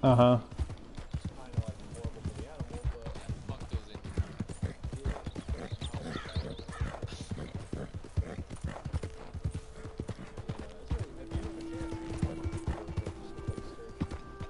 Uh-huh. It's kind of like horrible for the animal, but Fuck those Indians. yeah, how bad is it? Have you had a chance to look for the white sturgeon?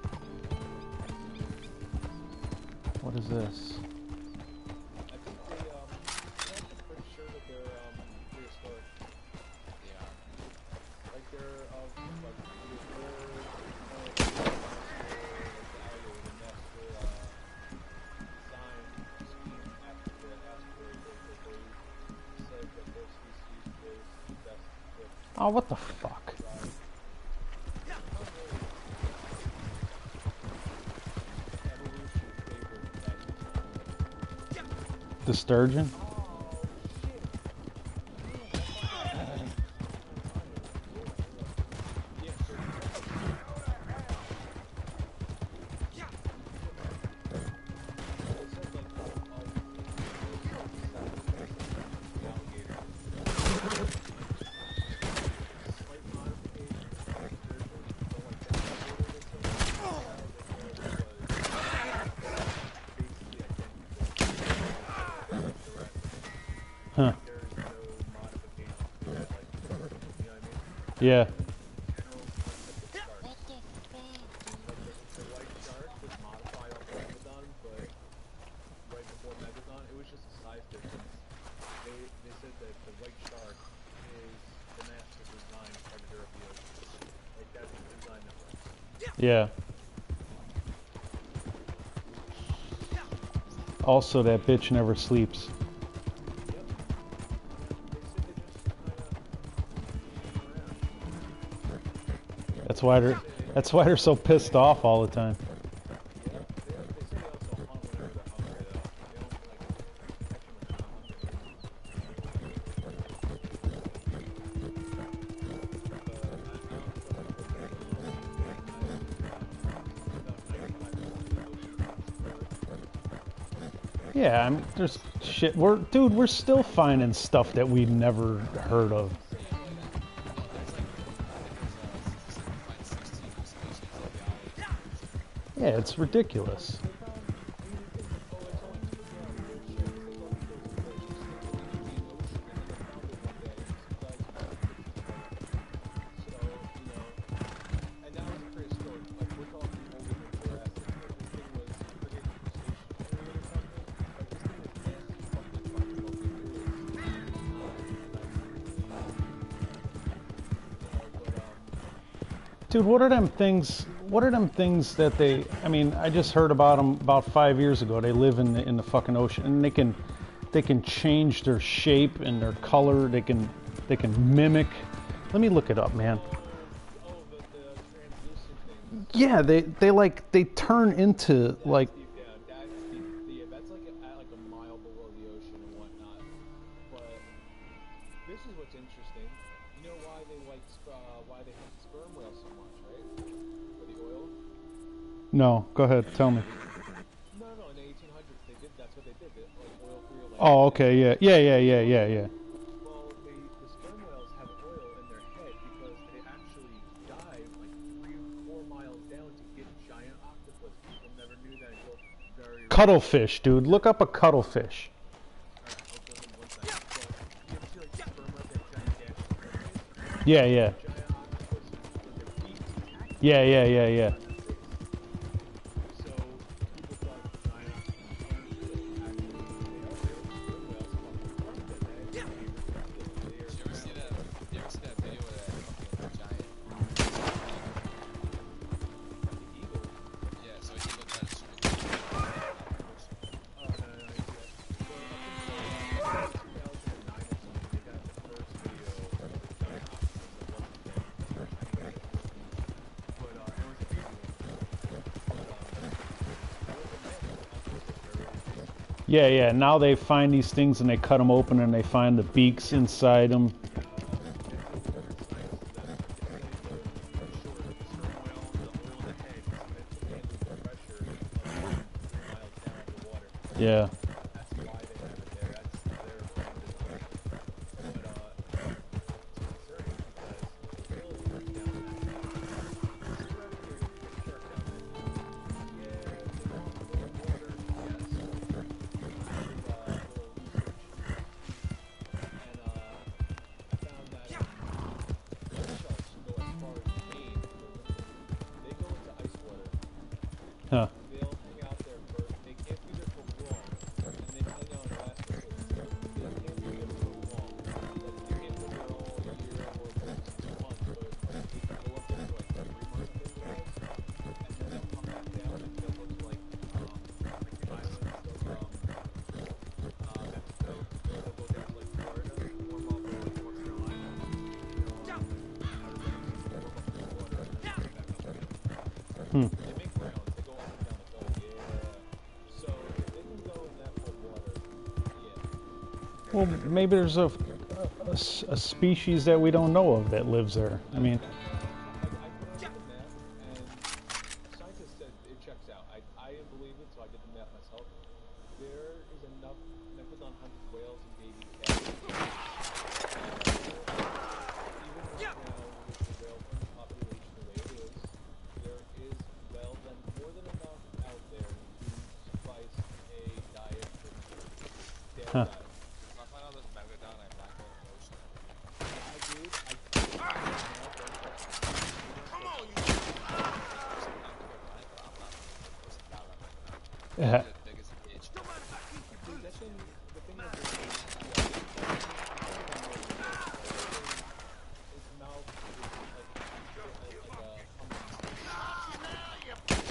What is this? I think they, I'm pretty sure that they're, prehistoric. They are. Like, they're, like, they're, like, the nests were, like, the alligator, the nests were, designed to scheme after the asteroid hit, that they said that their species was best equipped Oh, what the fuck? to thrive. Not really. Evolution favored that. The sturgeon? Oh, shit. Yeah, sure. They said, like, all the alligator. Slight modification of the sturgeon, but, like, the alligator that's in the wild that was basically identical to Jurassic. Huh. There's no modification to it, like, you know what I mean? Yeah. General concept of sharks. What the fuck? Like the white shark was modified off of Megalodon, but right before Megalodon, it was just a size difference. They said that the white shark is the master design predator of the ocean. Like that's the design that works. Yeah. Also, that bitch never sleeps. Yep. They said they just kind of around. That's why they're so pissed off all the time. Yeah. They say they also hunt whenever they're hungry though. They don't like catch them when they're not hungry. Yeah, there's shit. We're still finding stuff that we've never heard of. Yeah, it's ridiculous. Dude, what are them things? What are them things that they? I mean, I just heard about them about 5 years ago. They live in the fucking ocean, and they can change their shape and their color. They can mimic. Let me look it up, man. Yeah, they turn into like. That's like a mile below the ocean and whatnot. But this is what's interesting. You know why they hunt sperm whales so much, right? For the oil. No, go ahead, tell me. No. In the 1800s, that's what they did. Like oil for your. Oh, okay, yeah. Well, the sperm whales have oil in their head because they actually dive like 3-4 miles down to get giant octopus. People never knew that until very. Cuttlefish, dude. Look up a cuttlefish. Yeah. Yeah. You ever see that video of that fucking giant? Yeah, so he looked at it. Yeah. Now they find these things and they cut them open and they find the beaks inside them. Yeah. Well, maybe there's a species that we don't know of that lives there. I mean, I put on the map, and scientists said it checks out. I didn't believe it, so I did the map myself. There is enough Megalodon hunted whales and baby cats. Even right now, with the whale population the way it is, there is more than enough out there to suffice a diet for daily huh. diet. If I find out there's Megalodon, I black out in the ocean. Dude, I don't Come on, you! I'm cool, right? But I'm not gonna get close to that right now. Yeah. He's the biggest bitch. dude, that thing, the thing that its mouth is like a pumpkin.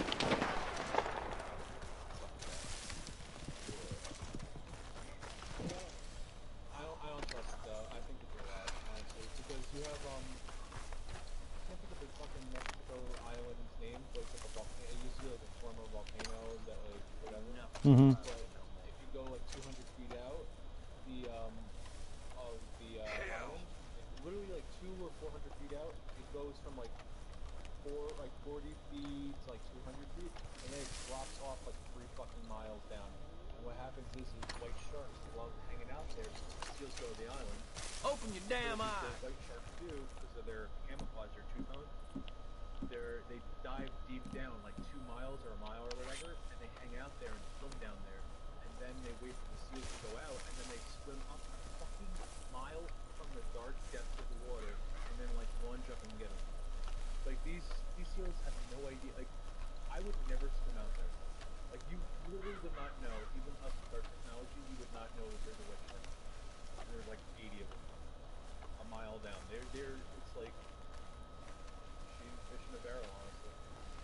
I don't trust it though. I think it's a lot, honestly, because you have I can't think of the fucking Mexico island's name, but it's like a volcano. It used to be like a former volcano that like whatever. No. Mm-hmm. But if you go like 200 feet out, the of the island, literally like 200 or 400 feet out, it goes from like 40 feet to like 200 feet, and then it drops off like 3 fucking miles down. And what happens is white sharks love hanging out there since the seals go to the island. Open your damn What eyes! the white sharks do, because of their camouflage, their tooth bone, they dive deep down, like 2 miles or a mile or whatever, and they hang out there and swim down there. And then they wait for the seals to go out, and then they swim up a fucking mile from the dark depths of the water, and then like lunge up and get them. Like these seals have no idea. Like I would never swim out there. Like you literally would not know, even us with our technology, you would not know that there's a white shark. There's like 80 of them, a mile down. It's like shooting fish in a barrel, honestly.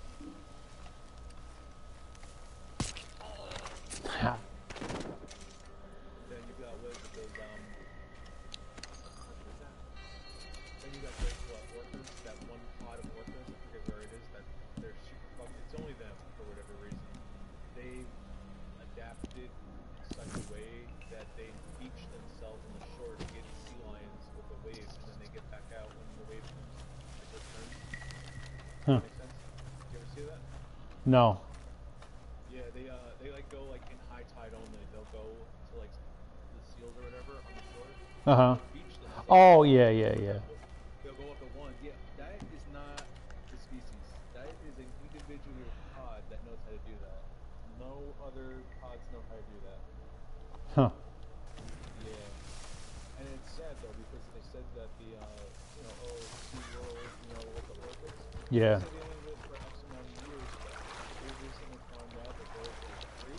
Then you got what is it, those what is that? Then you got those orcas, that one pod of orcas, I forget where it is, that they're super fucked. It's only them for whatever reason. They've adapted in such a way that they beach themselves on the shore to get sea lions with the waves, and then they get back out when the wave comes. Like their turn. Huh. Make sense? You ever see that? No. Yeah, they like go like in high tide only. They'll go to like the seals or whatever on the shore. Uh-huh. Beach themselves. Oh, yeah, yeah, yeah. They'll go up to one. Yeah, that is not the species. That is an individual pod that knows how to do that. No other pods know how to do that. Huh. Yeah. And it's sad though because they said that the SeaWorld, with the orcas. Yeah. They said they only lived for X amount of years, but they recently found out that there is a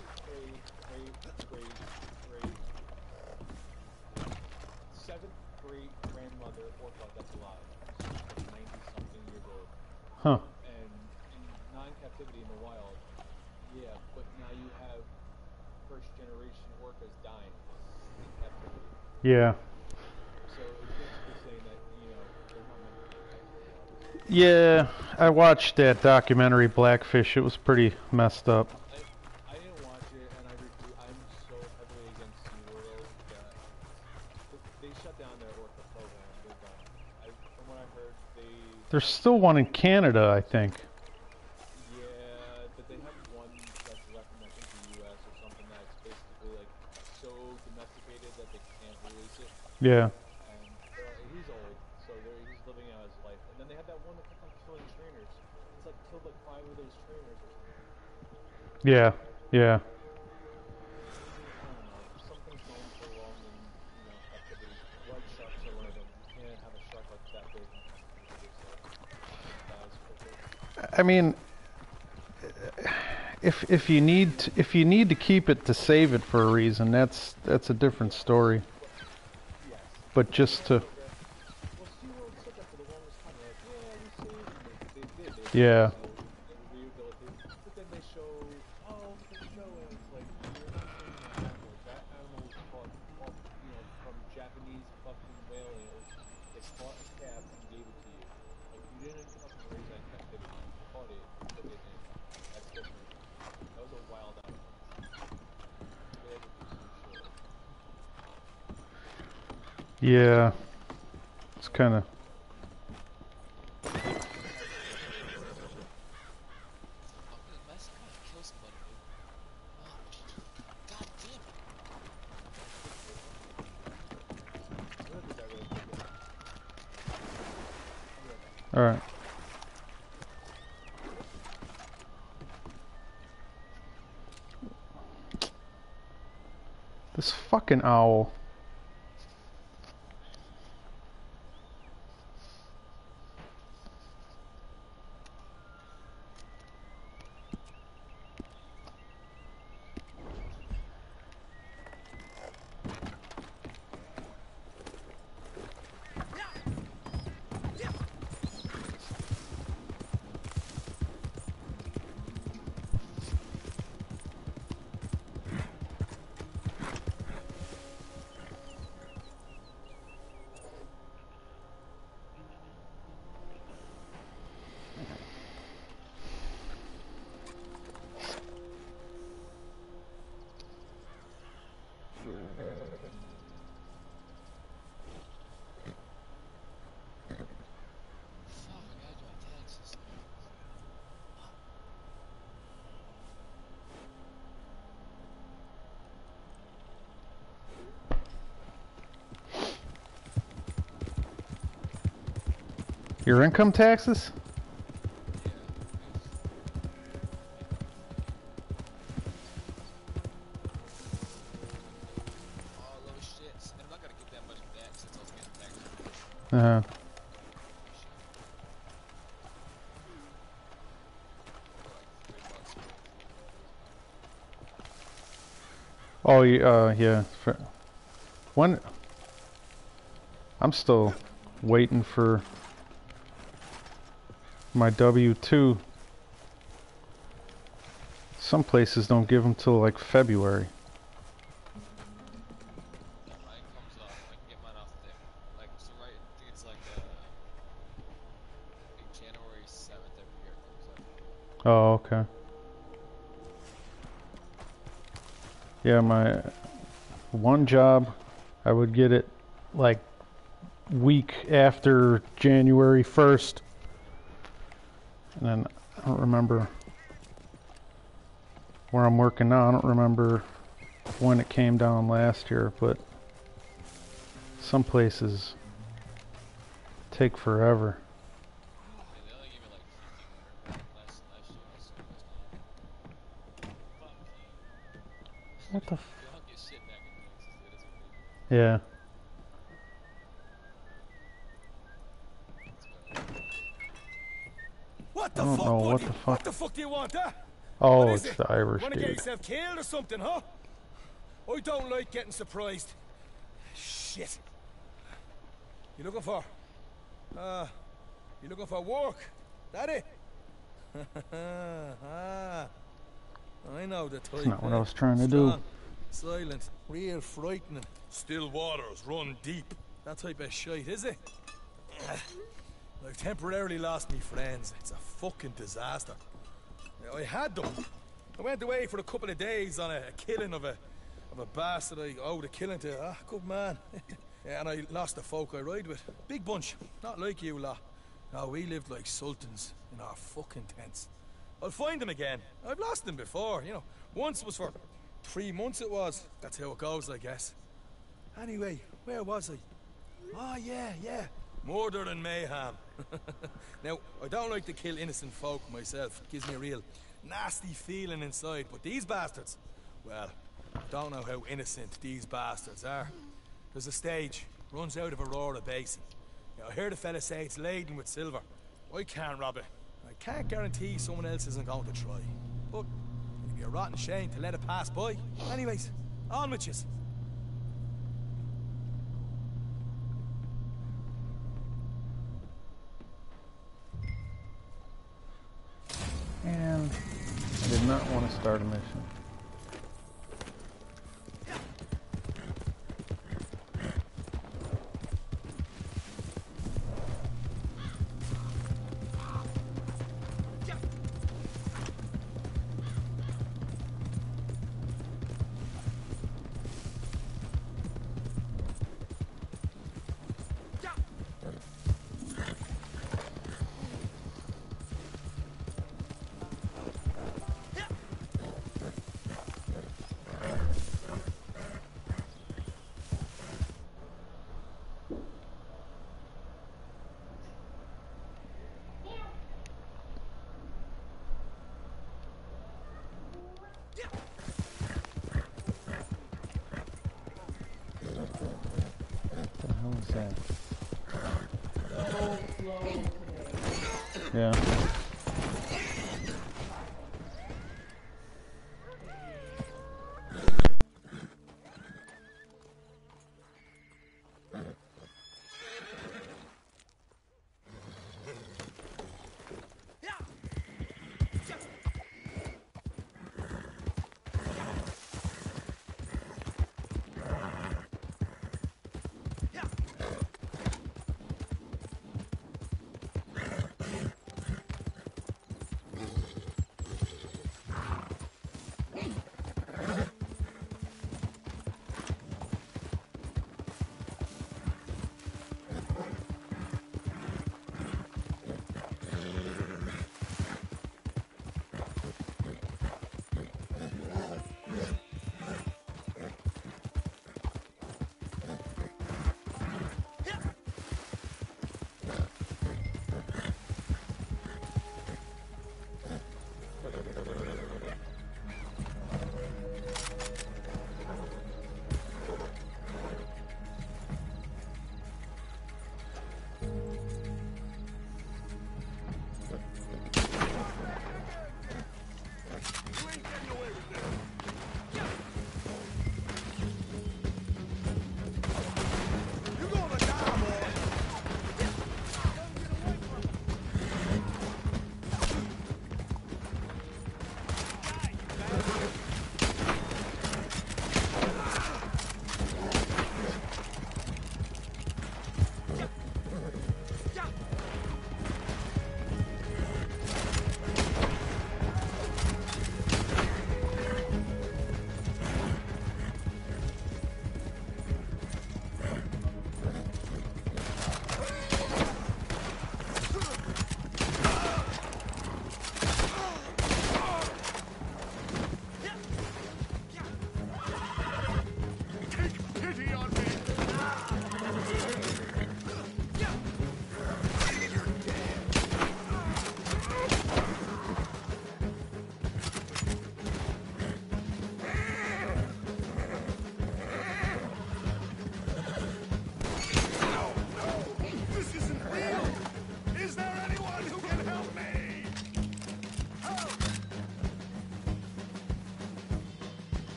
seventh great grandmother orca that's alive. She's 90-something years old. Huh. And in non-captivity in the wild, yeah, but now you have first-generation orcas dying in captivity. Yeah. So it's basically saying that, they're not meant to be captive. Yeah, I watched that documentary Blackfish. It was pretty messed up. I didn't watch it, and I'm so heavily against SeaWorld that they shut down their orca program. They're done. From what I heard, There's still one in Canada, I think. yeah, but they have one that's left in, I think, the U.S. or something that's basically like so domesticated that they can't release it. Yeah. And he's old, so he's living out his life. And then they have that one that kept on killing trainers. It's like killed like 5 of those trainers or something. Yeah. Yeah. I don't know. Some things go on so long in captivity. White sharks are one of them. You can't have a shark like that big in captivity, so it dies quickly. I mean, if you need to keep it to save it for a reason, that's a different story. Yes. But just to Well, SeaWorld said that for the longest time. They're like, yeah, we saved them. They did. Yeah. They rehabilitated. But then they show, the show, and it's like, you're not saving that animal. That animal was caught from Japanese fucking whaling. They caught a calf and gave it to you. Like, you didn't fucking raise that in captivity. You caught it, you took it in. That's different. That was a wild animal. They had to do some shit. Yeah. It's kind of... I'm gonna mess. I'm gonna kill somebody, dude. Oh, God damn it. I'm gonna do that really quick. Alright. This fucking owl. Fuck, I gotta do my taxes. Your income taxes? Yeah. All those shits. And I'm not gonna get that much back since I was getting taxed. Uh-huh. Oh, yeah. When... I'm still waiting for my W-2. Some places don't give them till like February. Yeah, mine comes off. I can get mine off there. Like, so right, I think it's like, I think January 7th every year it comes up. Oh, okay. Yeah, my one job, I would get it like week after January 1st. And then I don't remember where I'm working now. I don't remember when it came down last year, but some places take forever. Yeah, they only give me like 15 last year, so it's not. Fuck you. What the f... You don't get shit back in taxes, dude. It's what it is. Yeah. What I the don't fuck, know buddy? what the fuck. What the fuck do you want, huh? Oh, What is it's it? the Irish Wanna get dude. yourself killed or something, huh? I don't like getting surprised. Shit. You looking for? You looking for work? That it? Ah, I know the type. That's not what I was trying to do. Strong, silent, real frightening. Still waters run deep. That type of shite, is it? I've temporarily lost me friends. It's a fucking disaster. I had them. I went away for a couple of days on a killing of a bastard I owed a killing to. Ah, good man. Yeah, and I lost the folk I ride with. Big bunch. Not like you lot. No, we lived like sultans in our fucking tents. I'll find them again. I've lost them before, you know. Once was for 3 months it was. That's how it goes, I guess. Anyway, where was I? Oh, yeah. Murder and mayhem. Now, I don't like to kill innocent folk myself. It gives me a real nasty feeling inside. But these bastards, well, I don't know how innocent these bastards are. There's a stage, runs out of Aurora Basin. I heard a fella say it's laden with silver. I can't rob it. I can't guarantee someone else isn't going to try. But it'd be a rotten shame to let it pass by. Anyways, on with yous. And I did not want to start a mission. hell is that? Yeah.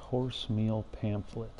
Horse meal pamphlet.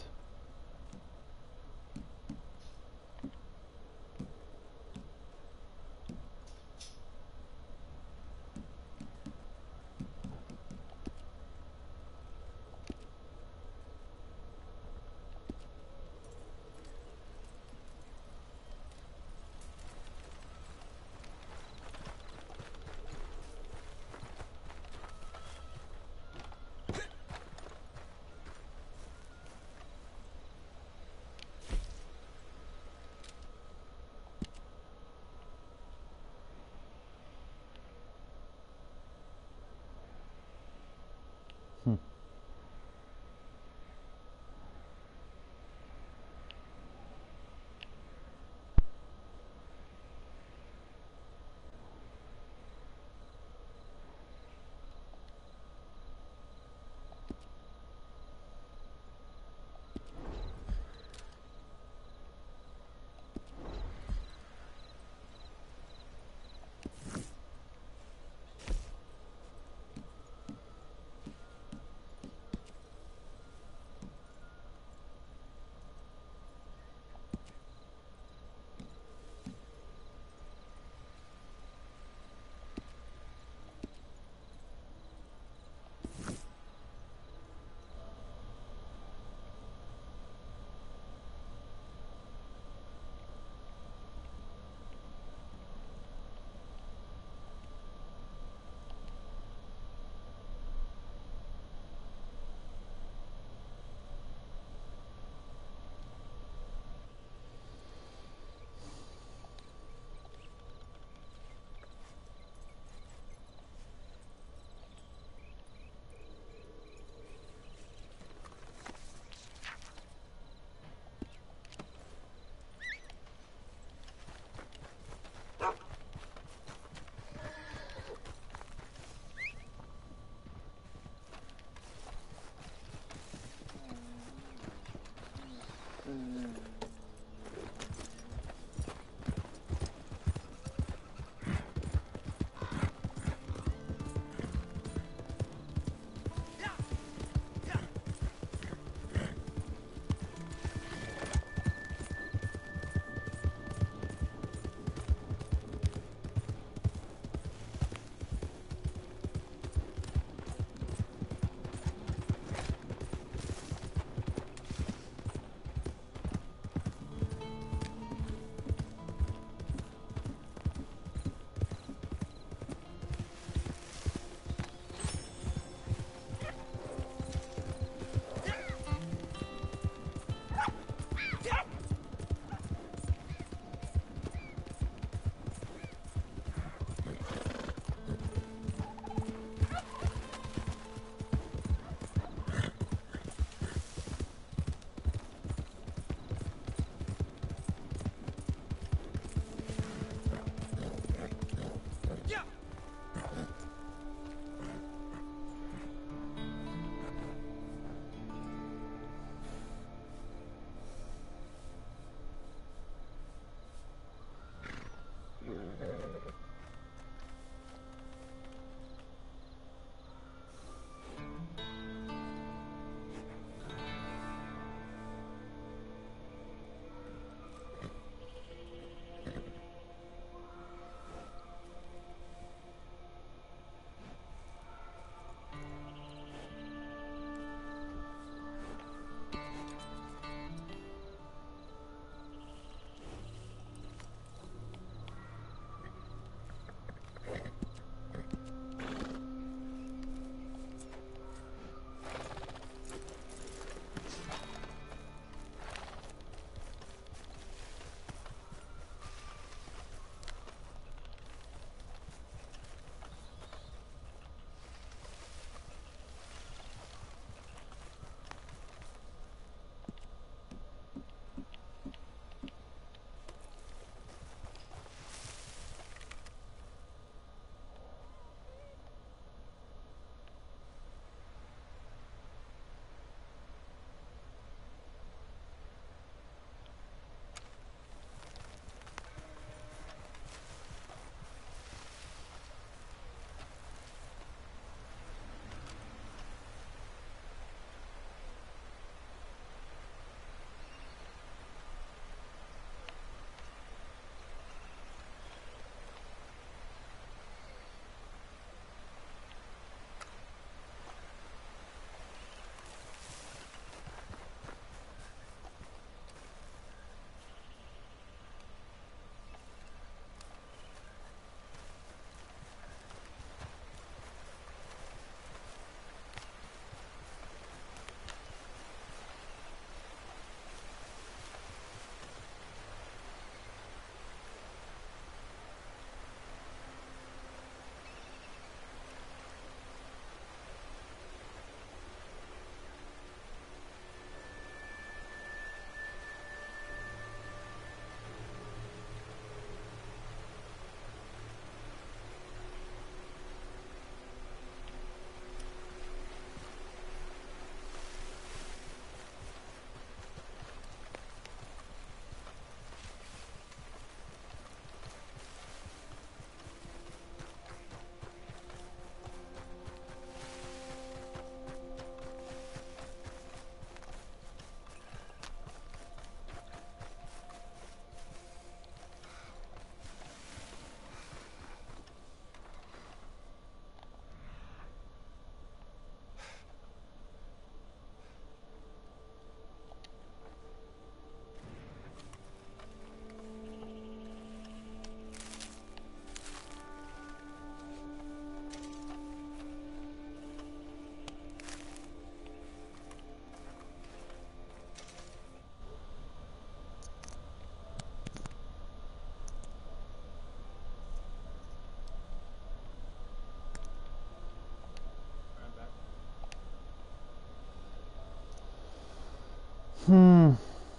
Hmm.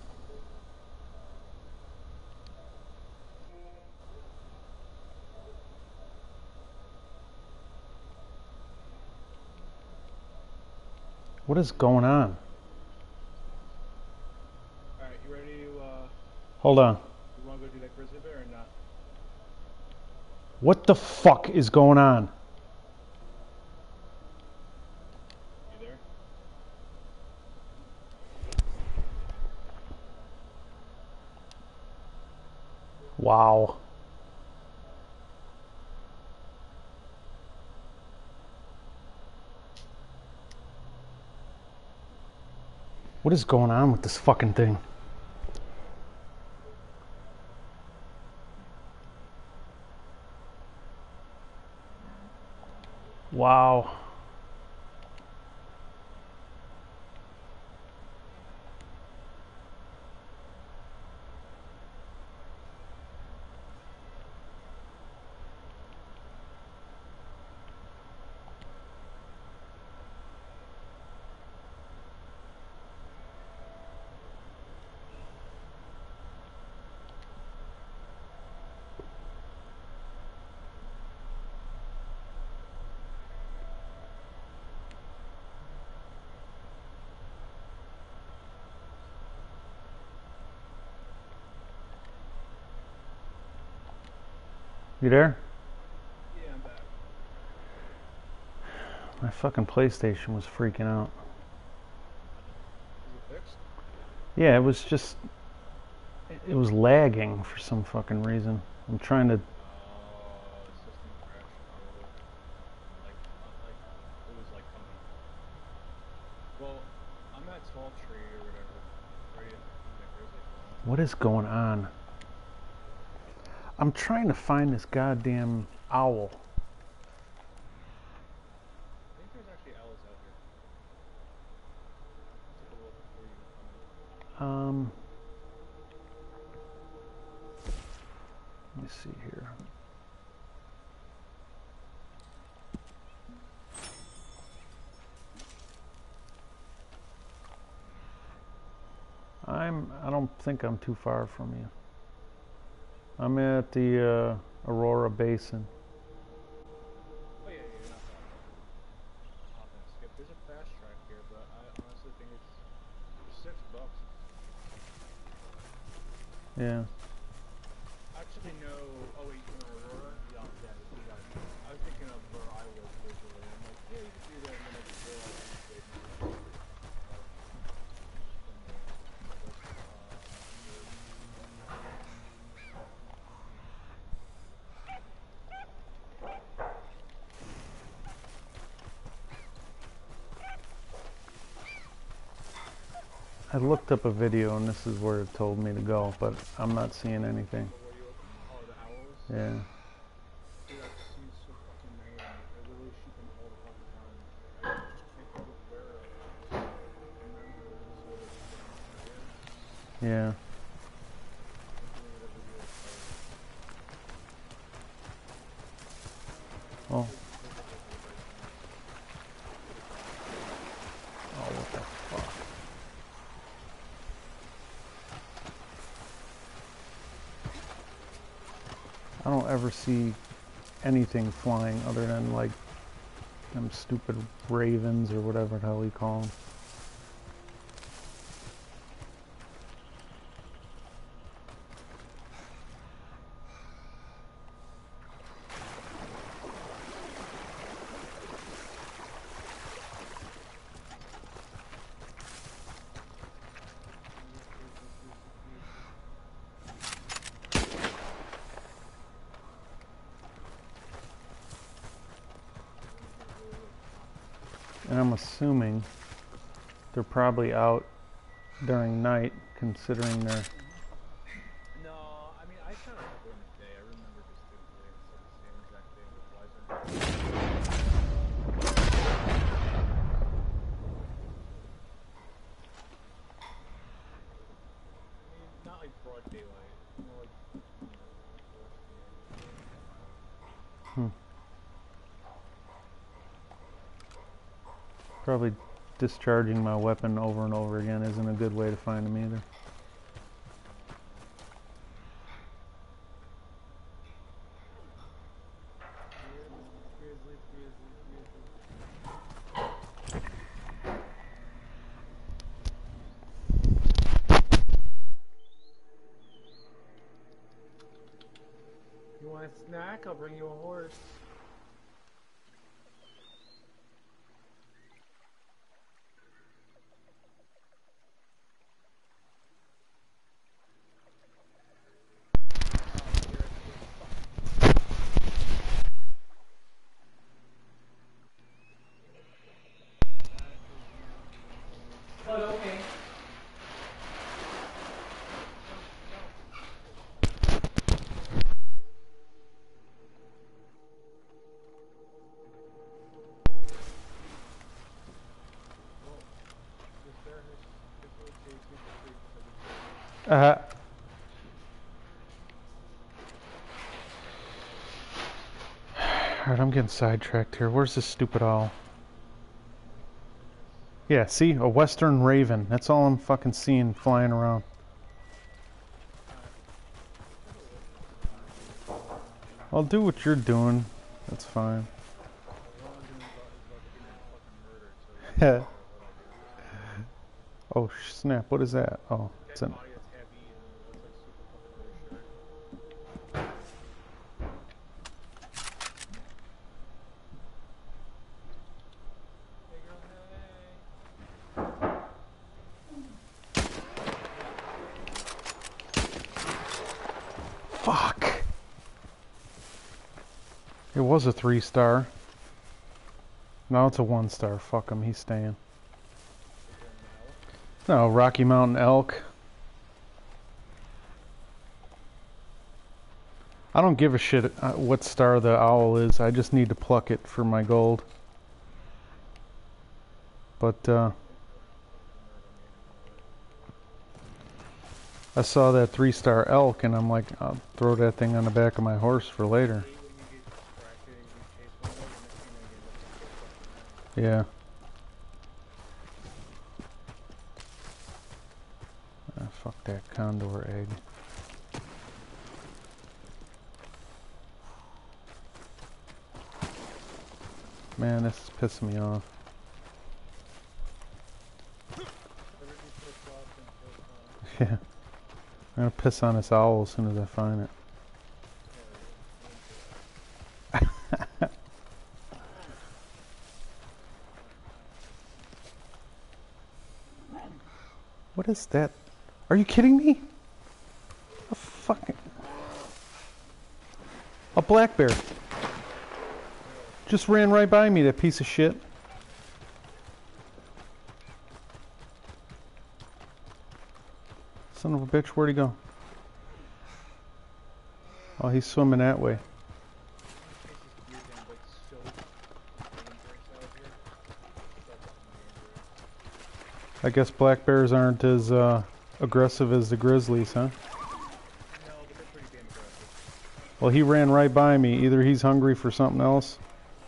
What is going on? Alright, you ready to, Hold on. you wanna go do that grizzly bear or not? What the fuck is going on? You there? Wow. What is going on with this fucking thing? Wow. You there? Yeah, I'm back. My fucking PlayStation was freaking out. Is it fixed? Yeah, it was just... It was lagging for some fucking reason. I'm trying to... The system crashed probably. Like, it was like coming. Well, I'm at Tall Tree or whatever. Ready to do that grizzly if you want. What is going on? I'm trying to find this goddamn owl. I think there's actually owls out here. Take a look before you come in. Let me see here. I don't think I'm too far from you. I'm at the Aurora Basin. Oh yeah, you're not far. Hop and skip. There's a fast track here, but I honestly think it's $6. Yeah. Actually, no. Oh wait, you're in Aurora? Yeah, you got it. I was thinking of where I was visually. I'm like, yeah, you could do that, and then I just realized you stayed more. I looked up a video and this is where it told me to go, but I'm not seeing anything. Where you open? Oh, the owls? Yeah. Dude, that seems so fucking random. I literally shoot them all the fucking time. I just can't think of where I remember sort of different areas. Yeah. Looking at a video of Oh. Oh, what the fuck? I don't ever see anything flying other than like them stupid ravens or whatever the hell you call them. And I'm assuming they're probably out during night, considering they're... No, I mean, I kind of remember during the day. I remember distinctly. It's like the same exact thing. I mean, not like broad daylight. More like, Probably discharging my weapon over and over again isn't a good way to find them either. You want a snack? I'll bring you a horse. But okay. Uh, Alright, I'm getting sidetracked here. Where's this stupid owl? Yeah, see? A western raven. That's all I'm fucking seeing flying around. I'll do what you're doing. That's fine. Oh, snap. What is that? Oh, it's an... Fuck! It was a 3-star. Now it's a 1-star. Fuck him, he's staying. No, Rocky Mountain elk. I don't give a shit what star the owl is. I just need to pluck it for my gold. But, I saw that 3-star elk and I'm like, I'll throw that thing on the back of my horse for later. Yeah. Ah, fuck that condor egg. Man, this is pissing me off. Yeah. I'm gonna piss on this owl as soon as I find it. What is that? Are you kidding me? A fucking... A black bear. Just ran right by me, that piece of shit. Son of a bitch, where'd he go? Oh, he's swimming that way. I guess black bears aren't as aggressive as the grizzlies, huh? Well, he ran right by me. Either he's hungry for something else.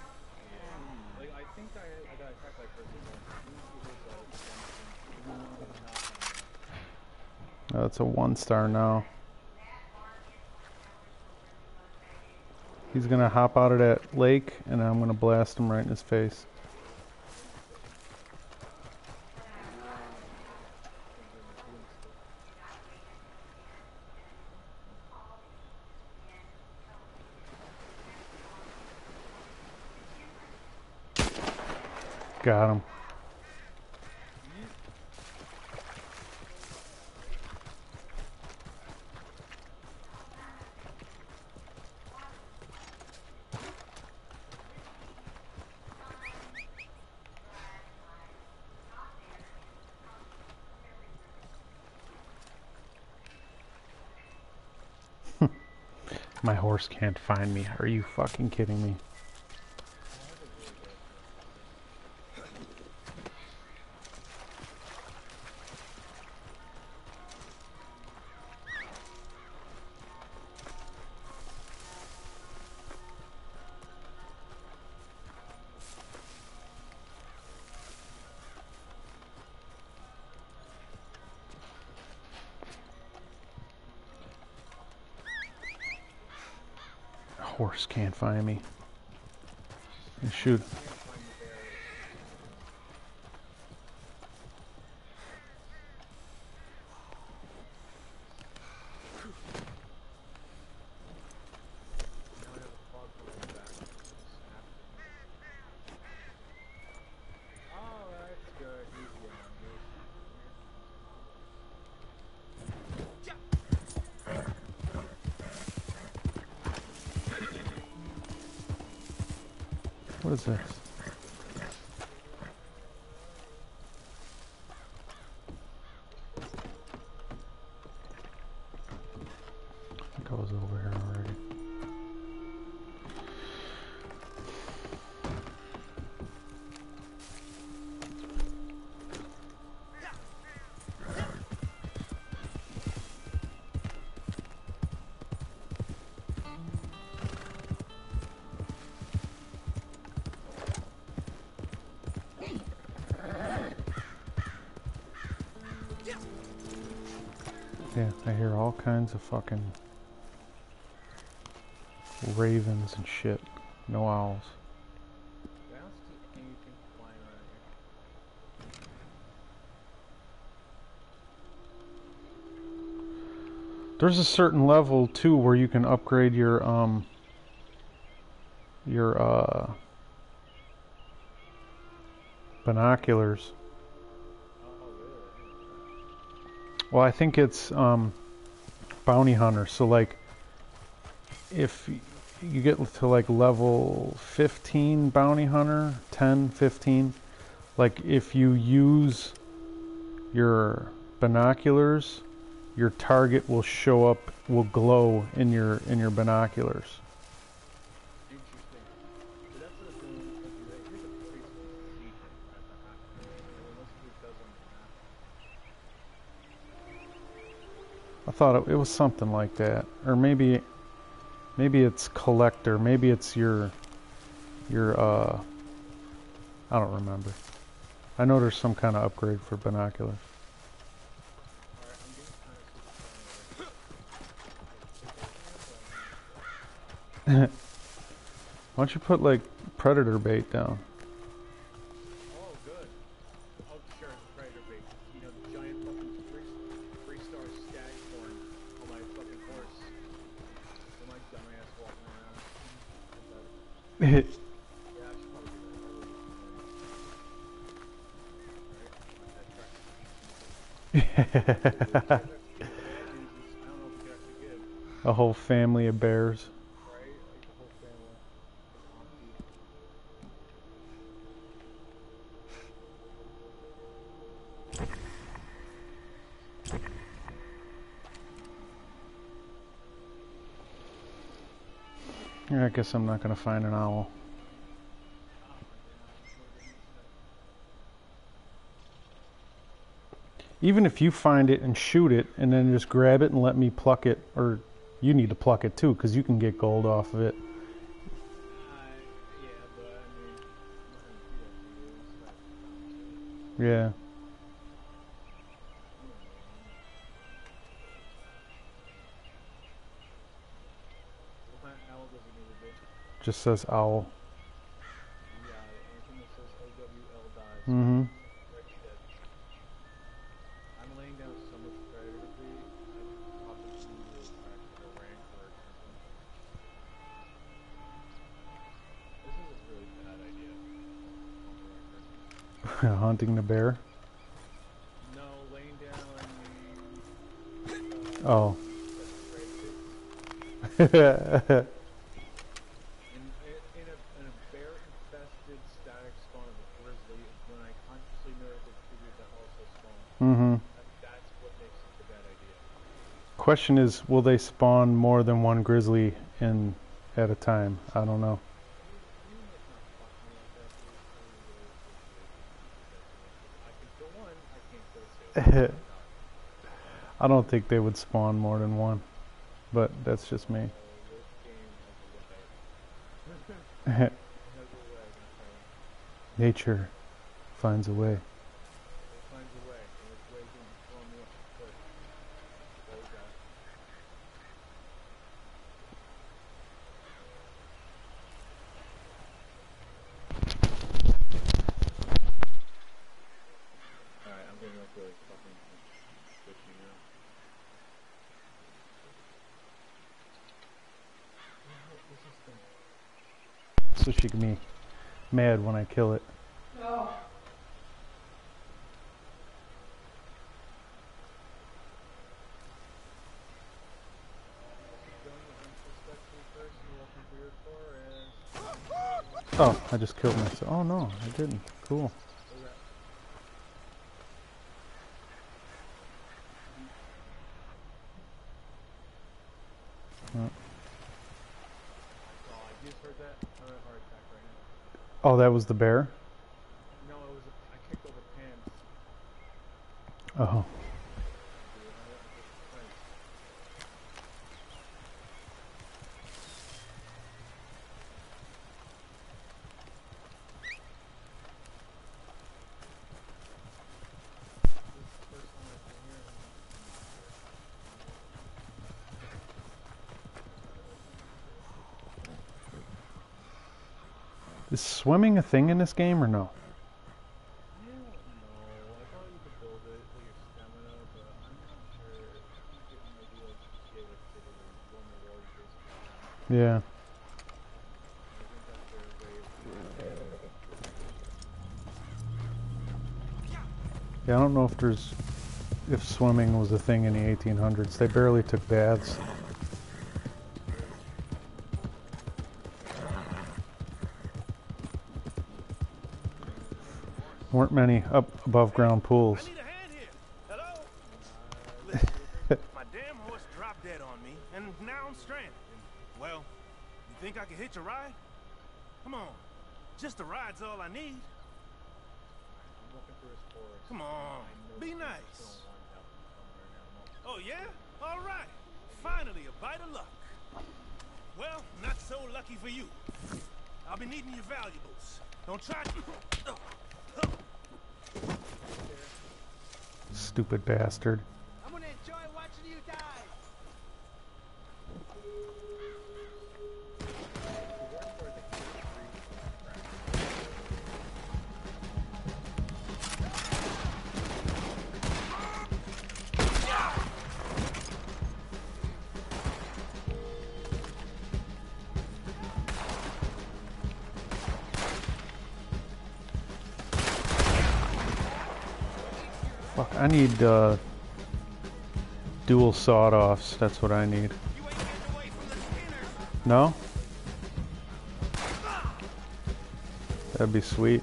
Oh, it's a 1-star now. He's gonna hop out of that lake and I'm gonna blast him right in his face. Got him. My horse can't find me. Are you fucking kidding me? horse can't find me. And shoot. Can't find the bear. Now I have a fog coming back. Snap. Oh, that's good. Easy on me. What is this? I think I was over here already. Yeah, I hear all kinds of fucking ravens and shit. No owls. I don't see anything flying around here. There's a certain level too where you can upgrade your binoculars. Oh, really? Well, I think it's bounty hunter. So like, if you get to like level 15 bounty hunter, 10, 15, like if you use your binoculars, your target will show up, will glow in your binoculars. Interesting. So that's the thing. Here's a pretty decent at the hack. Unless it does on the map. I thought it was something like that, or maybe it's collector, maybe it's your I don't remember. I know there's some kind of upgrade for binoculars. Alright, I'm getting kind of super. Why don't you put like predator bait down? Oh, good. Oh, sure, predator bait. You know, the giant fucking three-star stag horn on my fucking horse. And my dumbass walking around. Yeah, I should probably do that. Alright, I don't know if we can actually give. A whole family of bears. Right? Like the whole family. Yeah, I guess I'm not gonna find an owl. Even if you find it and shoot it and then just grab it and let me pluck it, or you need to pluck it too, because you can get gold off of it. Yeah, but I mean, I'm not gonna do that to you. Yeah. What kind of owl does it need to be? Just says owl. Yeah, anything that says OWL dies. Mm-hmm. Very dead. I'm laying down so much predator bait, I could probably do a practical rank or something. This is a really bad idea. On the record. Hunting the bear. No, laying down Oh. predator in a bear-infested static spawn of a grizzly, when I consciously noted the creatures that also spawn. Mm-hmm. That's what makes it a bad idea. Question is, will they spawn more than one grizzly in at a time? I don't know. I can kill one, I can't kill two. I don't think they would spawn more than one, but that's just me. This game has a way. It has a way, my friend. Nature finds a way. It finds a way, and its way can throw me off the cliff. Oh god. so she can be mad when I kill it. Oh, I just killed myself. Oh no, I didn't. Cool. Oh, that was the bear? No, it was I kicked over Pam's. Oh. Is swimming a thing in this game or no? I don't know. I thought you could build it for your stamina, but I'm not sure. I think it might be like GTA like City where you go in the water basically. Yeah. I think that's their way of Yeah, I don't know if swimming was a thing in the 1800s. They barely took baths. Weren't many above ground pools. I need a hand here. Hello? My damn horse dropped dead on me, and now I'm stranded. Well, you think I can hitch a ride? Come on. Just a ride's all I need. I'm walking through his forest. Come on. Be nice. Oh, yeah? All right. Finally, a bite of luck. Well, not so lucky for you. I'll be needing your valuables. Don't try to... Stupid bastard. I'm gonna enjoy watching you die. Fuck, I need dual sawed-offs. That's what I need. You ain't getting away from the Skinners. No? That'd be sweet.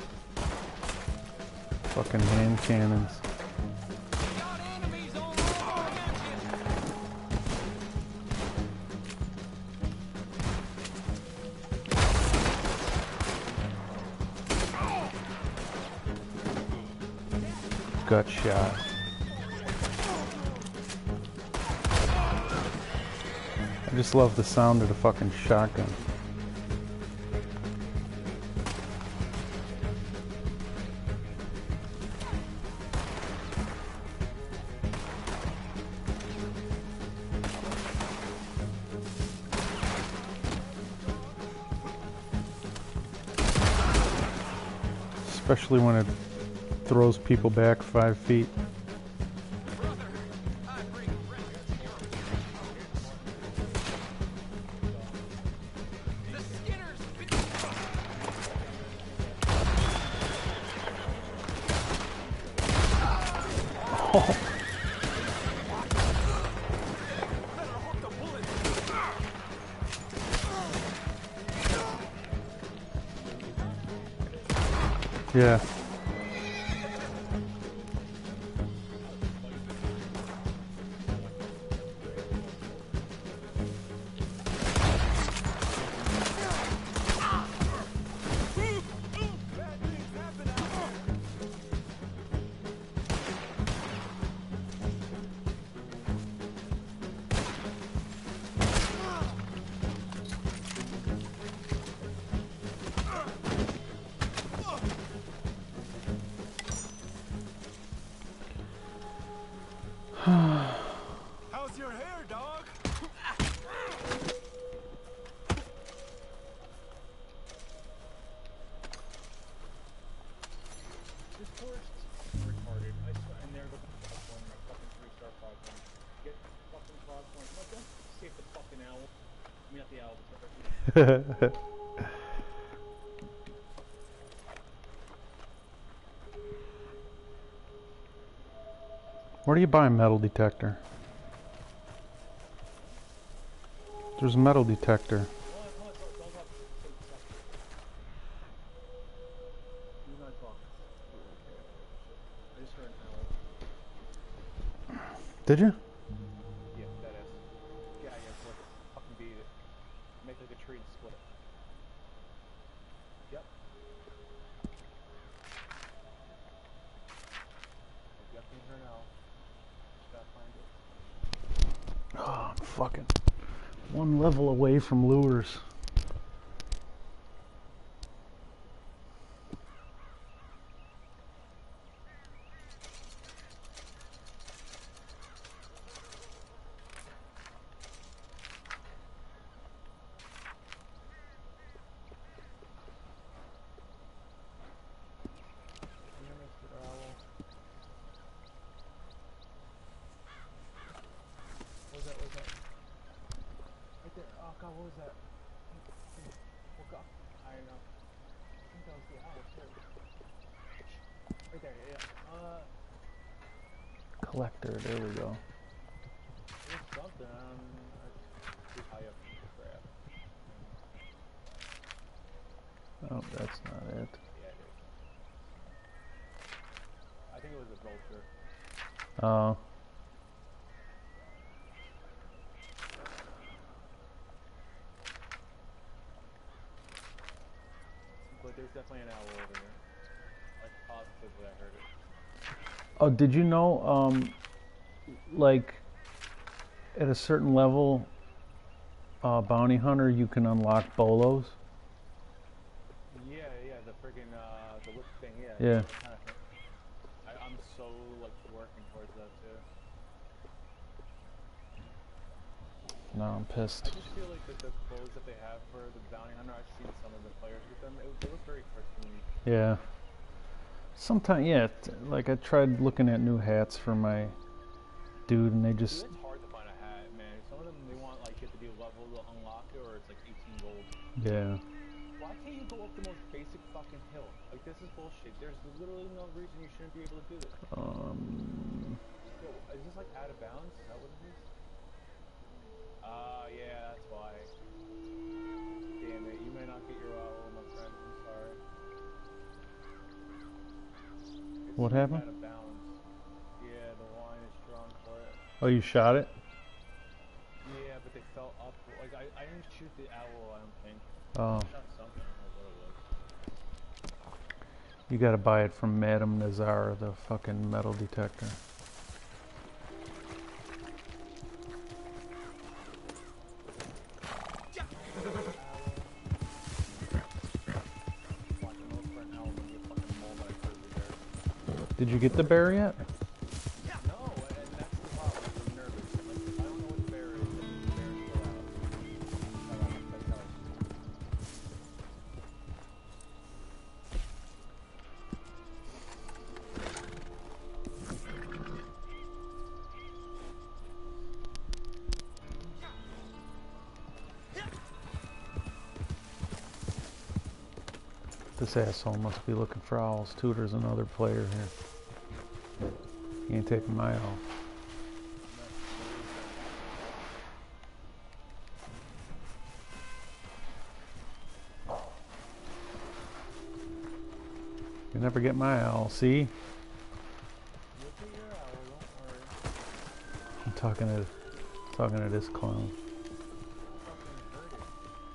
Fucking hand cannons. Got enemies all over against you. Gut shot. I just love the sound of the fucking shotgun. Especially when it throws people back 5 feet. Yeah. How's your hair, dog? This forest is retarded. I swear, and they're looking for the one, my fucking 3-star frog point. Get fucking frog point. What? Don't save the fucking owl. I mean, not the owl, but the Where do you buy a metal detector? There's a metal detector. Hold on, don't talk. Do not talk. I just heard an owl. Did you? Yeah, that is. Yeah, split it. Fucking beat it. Make like a tree and split it. Yep. I definitely heard an owl. Just gotta find it. Oh, I'm fucking one level away from lures. Here, Mr. Owl. What was that? Right there. Oh god, what was that? Woke up. I don't know. I think that was the owl too. Right there, yeah. Collector, there we go. There's something. Too high up to grab. Oh, that's not it. Yeah, it is. I think it was a vulture. Oh. But there's definitely an owl over here. Like positively, I heard it. Oh, did you know, like, at a certain level, bounty hunter, you can unlock bolos? Yeah, the friggin' the whip thing, yeah. Yeah. Kind of thing. I'm so like working towards that too. No, I'm I pissed. just feel like the clothes that they have for the bounty hunter, I've seen some of the players with them. They look very pristine. Yeah. Sometimes, yeah, like I tried looking at new hats for my dude, and they Dude, just, it's hard to find a hat, man. Some of them they want like you have to be a level to unlock it, or it's like 18 gold. yeah. Why can't you go up the most basic fucking hill? Like this is bullshit. There's literally no reason you shouldn't be able to do this. Yo, is this like out of bounds? Is that what it is? Yeah, that's why. Damn it, you may not get your owl, my friend. I'm sorry. It's What happened? Out of bounds. Yeah, the line is drawn for it. Oh, you shot it? Yeah, but they fell up. Like I didn't shoot the owl, I don't think. Oh. I shot something. I don't know what it was. You gotta buy it from Madame Nazar, the fucking metal detector. Did you get the bear yet? No, and that's the problem. I'm nervous. Like, if I don't know what the bear is, then the bear's still out. That's how I see it. This asshole must be looking for owls too. There's another player here. He ain't taking my owl. You never get my owl, see? Look at your owl, don't worry. I'm talking to this clown. Fucking heard it.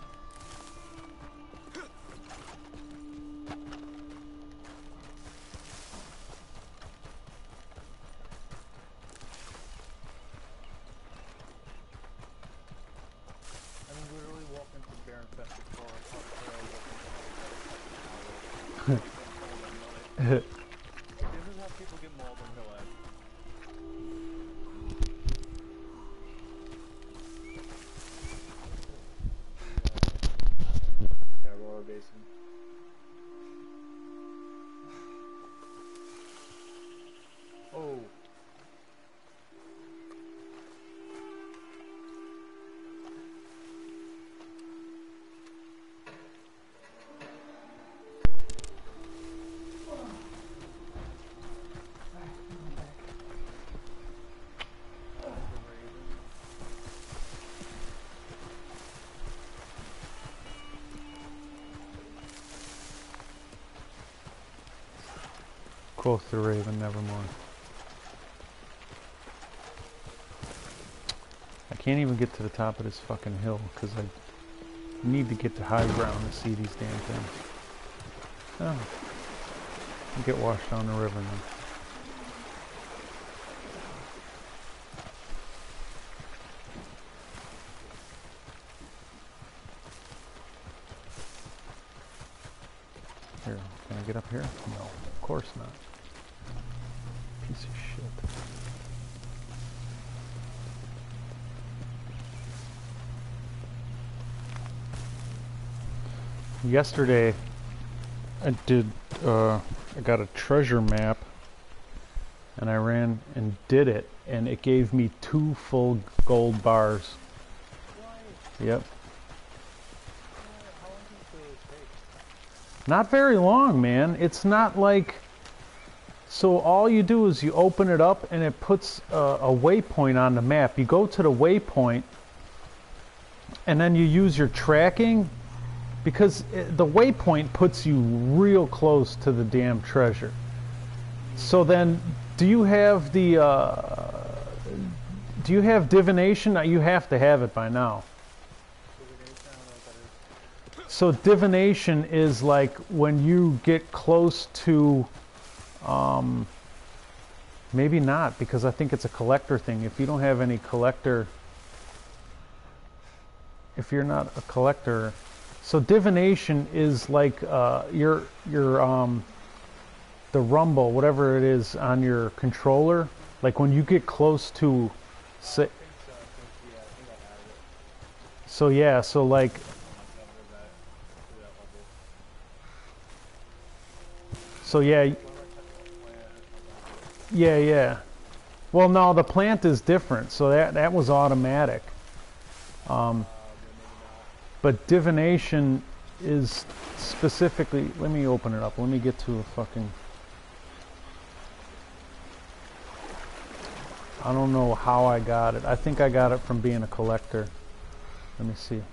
I'm literally walking through bear-infested forest. This is how people get mauled on Hill Edge. Yeah, Aurora Basin. Oh. Quoth the Raven, nevermore. I can't even get to the top of this fucking hill because I need to get to high ground to see these damn things. Oh. I'll get washed down the river now. Here, can I get up here? No, of course not. Piece of shit. Yesterday, I got a treasure map, and I ran and did it, and it gave me 2 full gold bars. Yep. Not very long, man. It's not like... So all you do is you open it up and it puts a waypoint on the map. You go to the waypoint and then you use your tracking, because the waypoint puts you real close to the damn treasure. So then, do you have the... do you have divination? You have to have it by now. So divination is like when you get close to, maybe not, because I think it's a collector thing. If you don't have any collector, if you're not a collector, so divination is like the rumble, whatever it is on your controller. Like when you get close to, say, so yeah, so like. So yeah, yeah. Well, no, the plant is different, so that was automatic. But divination is specifically. Let me open it up. Let me get to a fucking. I don't know how I got it. I think I got it from being a collector. Let me see.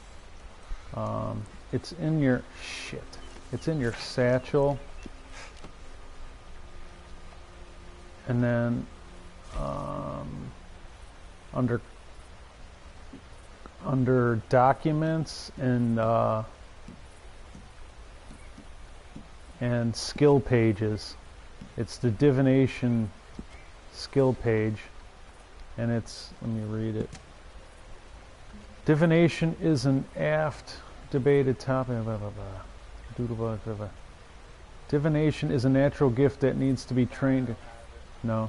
It's in your shit. It's in your satchel. And then under documents and skill pages, it's the divination skill page, and it's, let me read it. Divination is an oft debated topic. Divination is a natural gift that needs to be trained. No.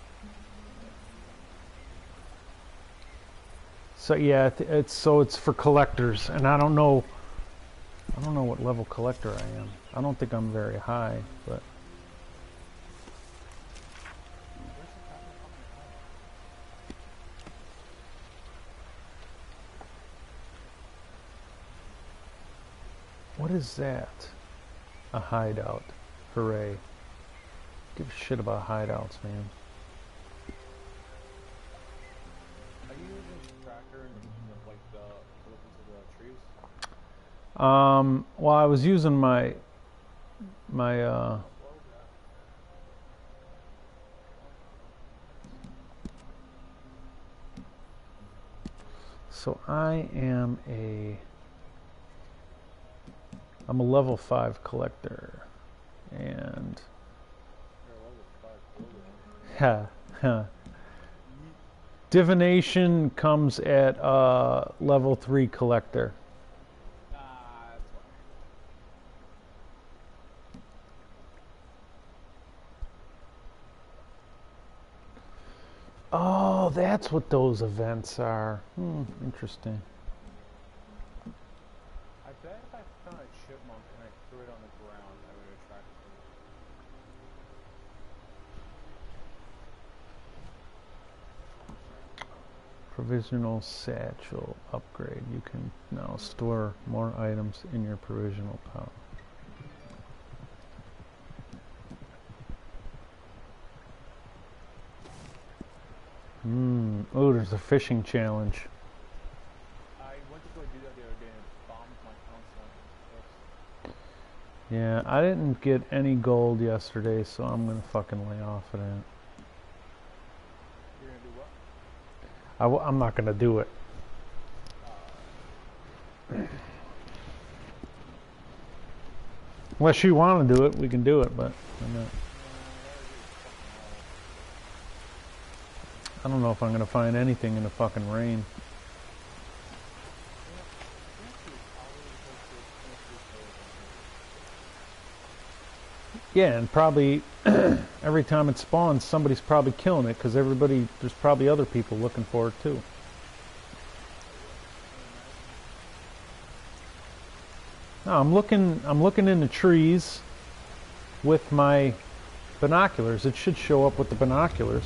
So yeah, it's for collectors, and I don't know what level collector I am. I don't think I'm very high, but what is that? A hideout. Hooray. Give a shit about hideouts, man. Are you using the tracker and like the look into the trees? Well, I was using my so I'm a level 5 collector, and divination comes at level 3 collector. That's why. Oh, that's what those events are. Interesting. I bet if I found a chipmunk and I threw it on the ground, I would attract them. Provisional satchel upgrade. You can now store more items in your provisional pouch. Oh, there's a fishing challenge. I went to go do that the other day and it bombed my Yeah, I didn't get any gold yesterday, so I'm gonna fucking lay off of that. You're gonna do what? I'm not gonna do it. Unless you want to do it, we can do it, but I'm not. I don't know if I'm gonna find anything in the fucking rain. Yeah, and probably every time it spawns, somebody's probably killing it because there's probably other people looking for it too. No, I'm looking in the trees with my binoculars. It should show up with the binoculars.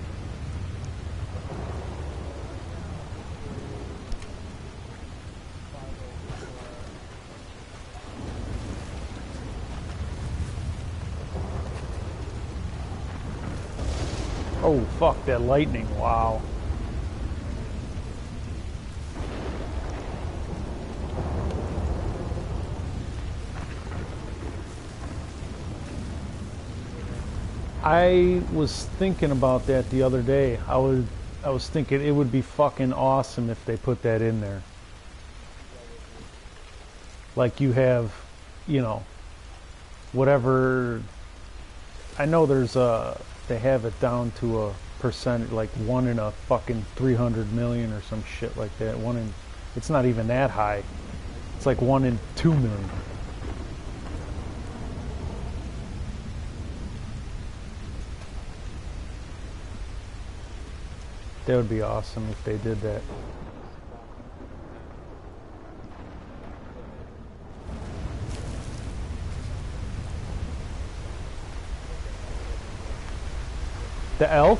Oh, fuck, that lightning, wow. I was thinking about that the other day. I was thinking it would be fucking awesome if they put that in there. Like you have, you know, whatever. I know they have it down to a percentage, like 1 in a fucking 300 million or some shit like that. It's not even that high. It's like 1 in 2 million. That would be awesome if they did that. The elk?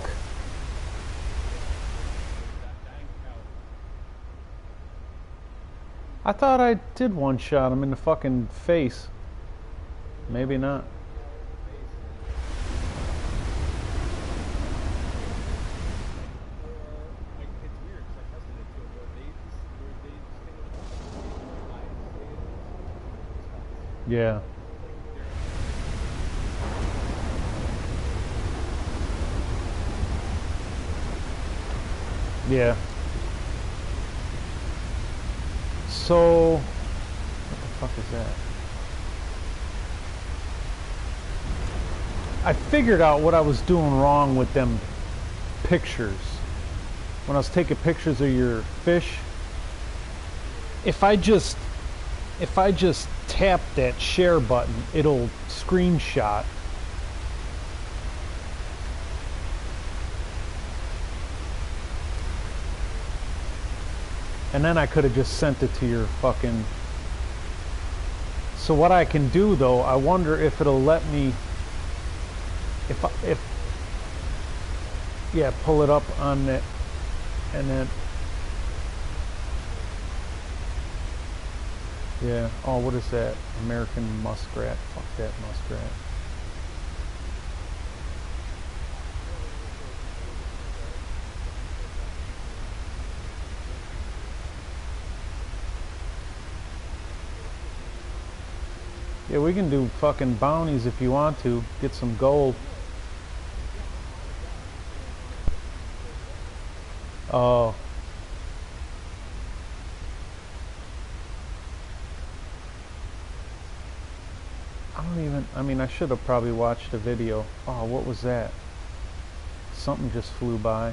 I thought I did one shot him in the fucking face. Maybe not. Yeah. Yeah. So, what the fuck is that? I figured out what I was doing wrong with them pictures. When I was taking pictures of your fish, if I just tap that share button, it'll screenshot. And then I could have just sent it to your fucking... So what I can do though, I wonder if it'll let me... Yeah, pull it up on it and then... Yeah, oh, what is that? American muskrat. Fuck that muskrat. Yeah, we can do fucking bounties if you want to. Get some gold. Oh. I mean, I should have probably watched a video. Oh, what was that? Something just flew by.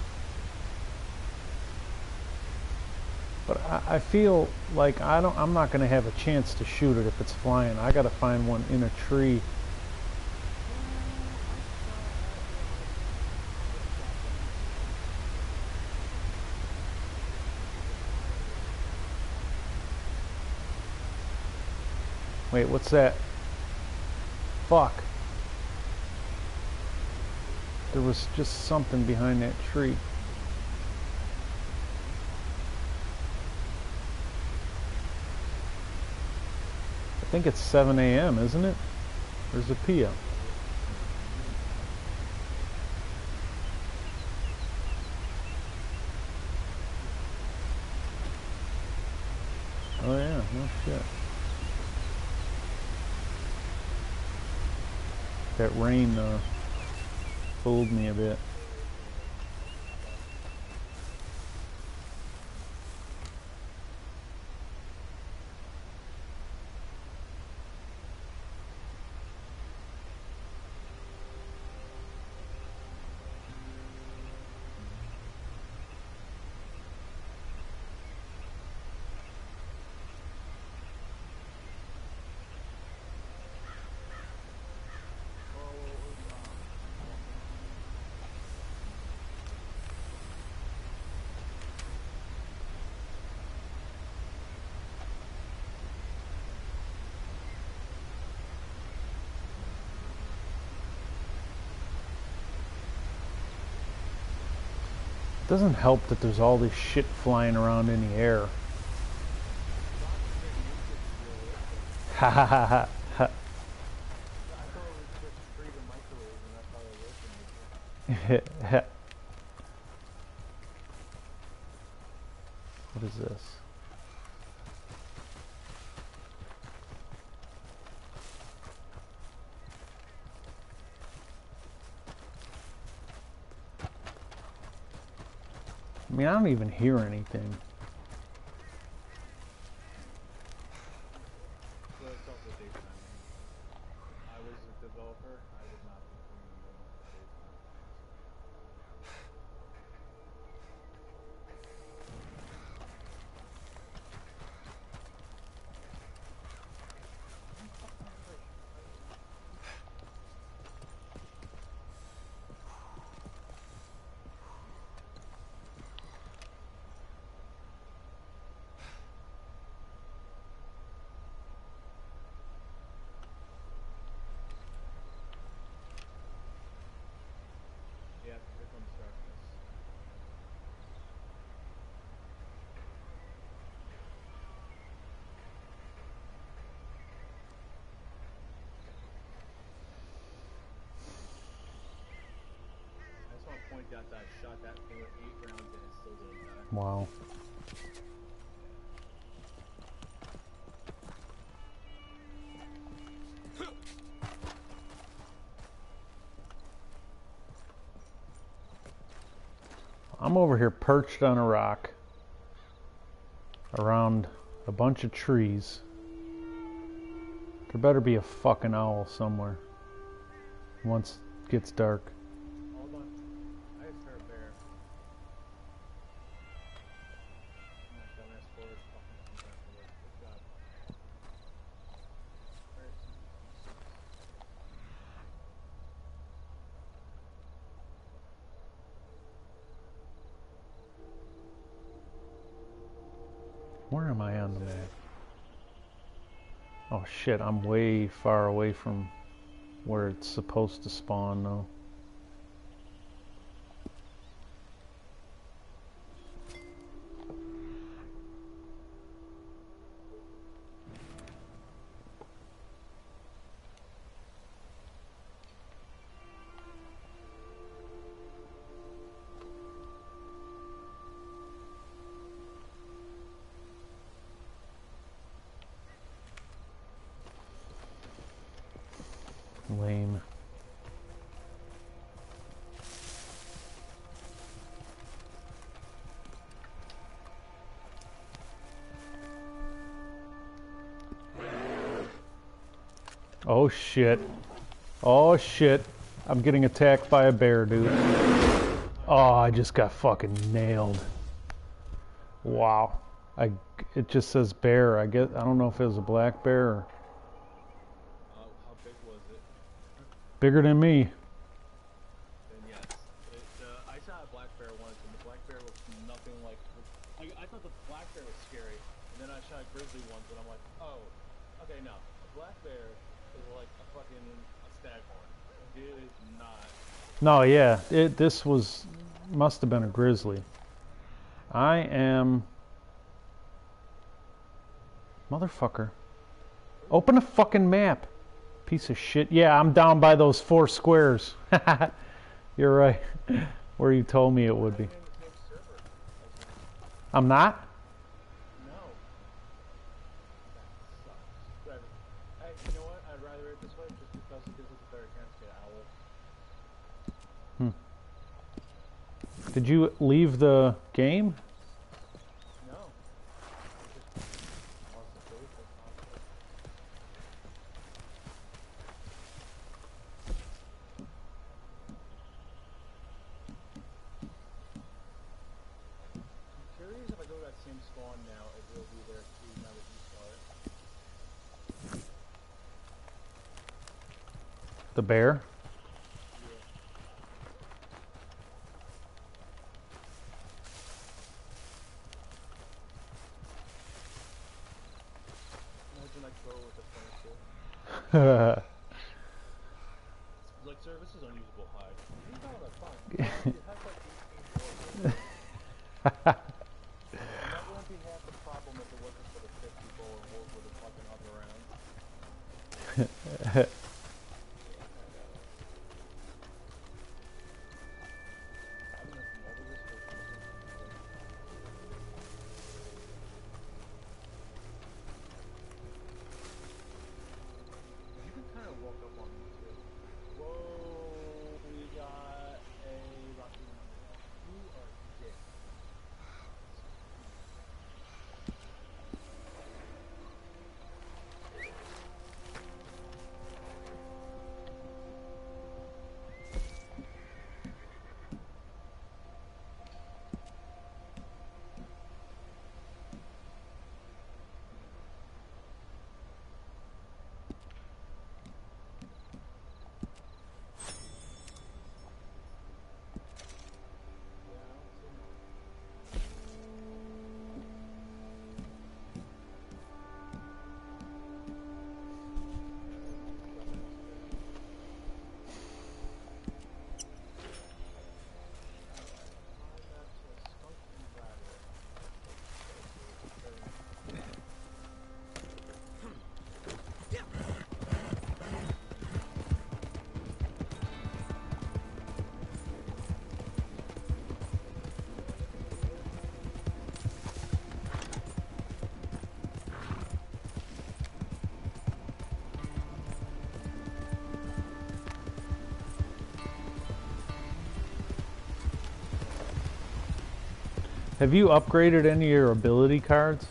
But I feel like I'm not going to have a chance to shoot it if it's flying. I got to find one in a tree. Wait, what's that? Fuck. There was just something behind that tree. I think it's 7 a.m., isn't it? There's a PM. Oh yeah, no shit. That rain fooled me a bit. It doesn't help that there's all this shit flying around in the air. Ha ha ha ha ha. I thought it was just free to microwave, and that's how they work in nature. What is this? I mean, I don't even hear anything. Well, it's also daytime. I was a developer. I would not be doing daytime. Yeah, here comes darkness. I just want to point out that I shot that thing with 8 rounds and it still didn't die. Wow. I'm over here perched on a rock around a bunch of trees. There better be a fucking owl somewhere once it gets dark. Hold on. I just heard a bear. That dumbass forest fucking comes after this. Good job. Where is he? Where am I on the map? Oh shit, I'm way far away from where it's supposed to spawn though. Lame. Oh shit. Oh shit. I'm getting attacked by a bear, dude. Oh, I just got fucking nailed. Wow. It just says bear. I don't know if it was a black bear or How big was it? bigger than me. Then yes. I shot a black bear once, and the black bear was nothing like. I thought the black bear was scary, and then I shot a grizzly once, and I'm like, oh, okay, no, a black bear is like a fucking staghorn. It is not. No, yeah. This must have been a grizzly. I am motherfucker. Open a fucking map. Piece of shit. Yeah, I'm down by those 4 squares. You're right. Where you told me it would be. I'm in the same server as you. I'm not? No. That sucks. Whatever. I you know what? I'd rather it this way just because it gives us a better chance to get owl. Did you leave the game? No. I just lost the faith or something. I'm curious if I go to that same spawn now, if it'll be there too now that you saw it. The bear? Imagine I go with the furniture. Yeah. Like, sir, this is unusable hide. No, that's fine. It has like 18 doors. That wouldn't be half the problem if it wasn't for the 50 people and wolves would have fucking hung around. You can kind of walk up on me too. Whoa, we got a Rocky Mountain. You are dick. Have you upgraded any of your ability cards?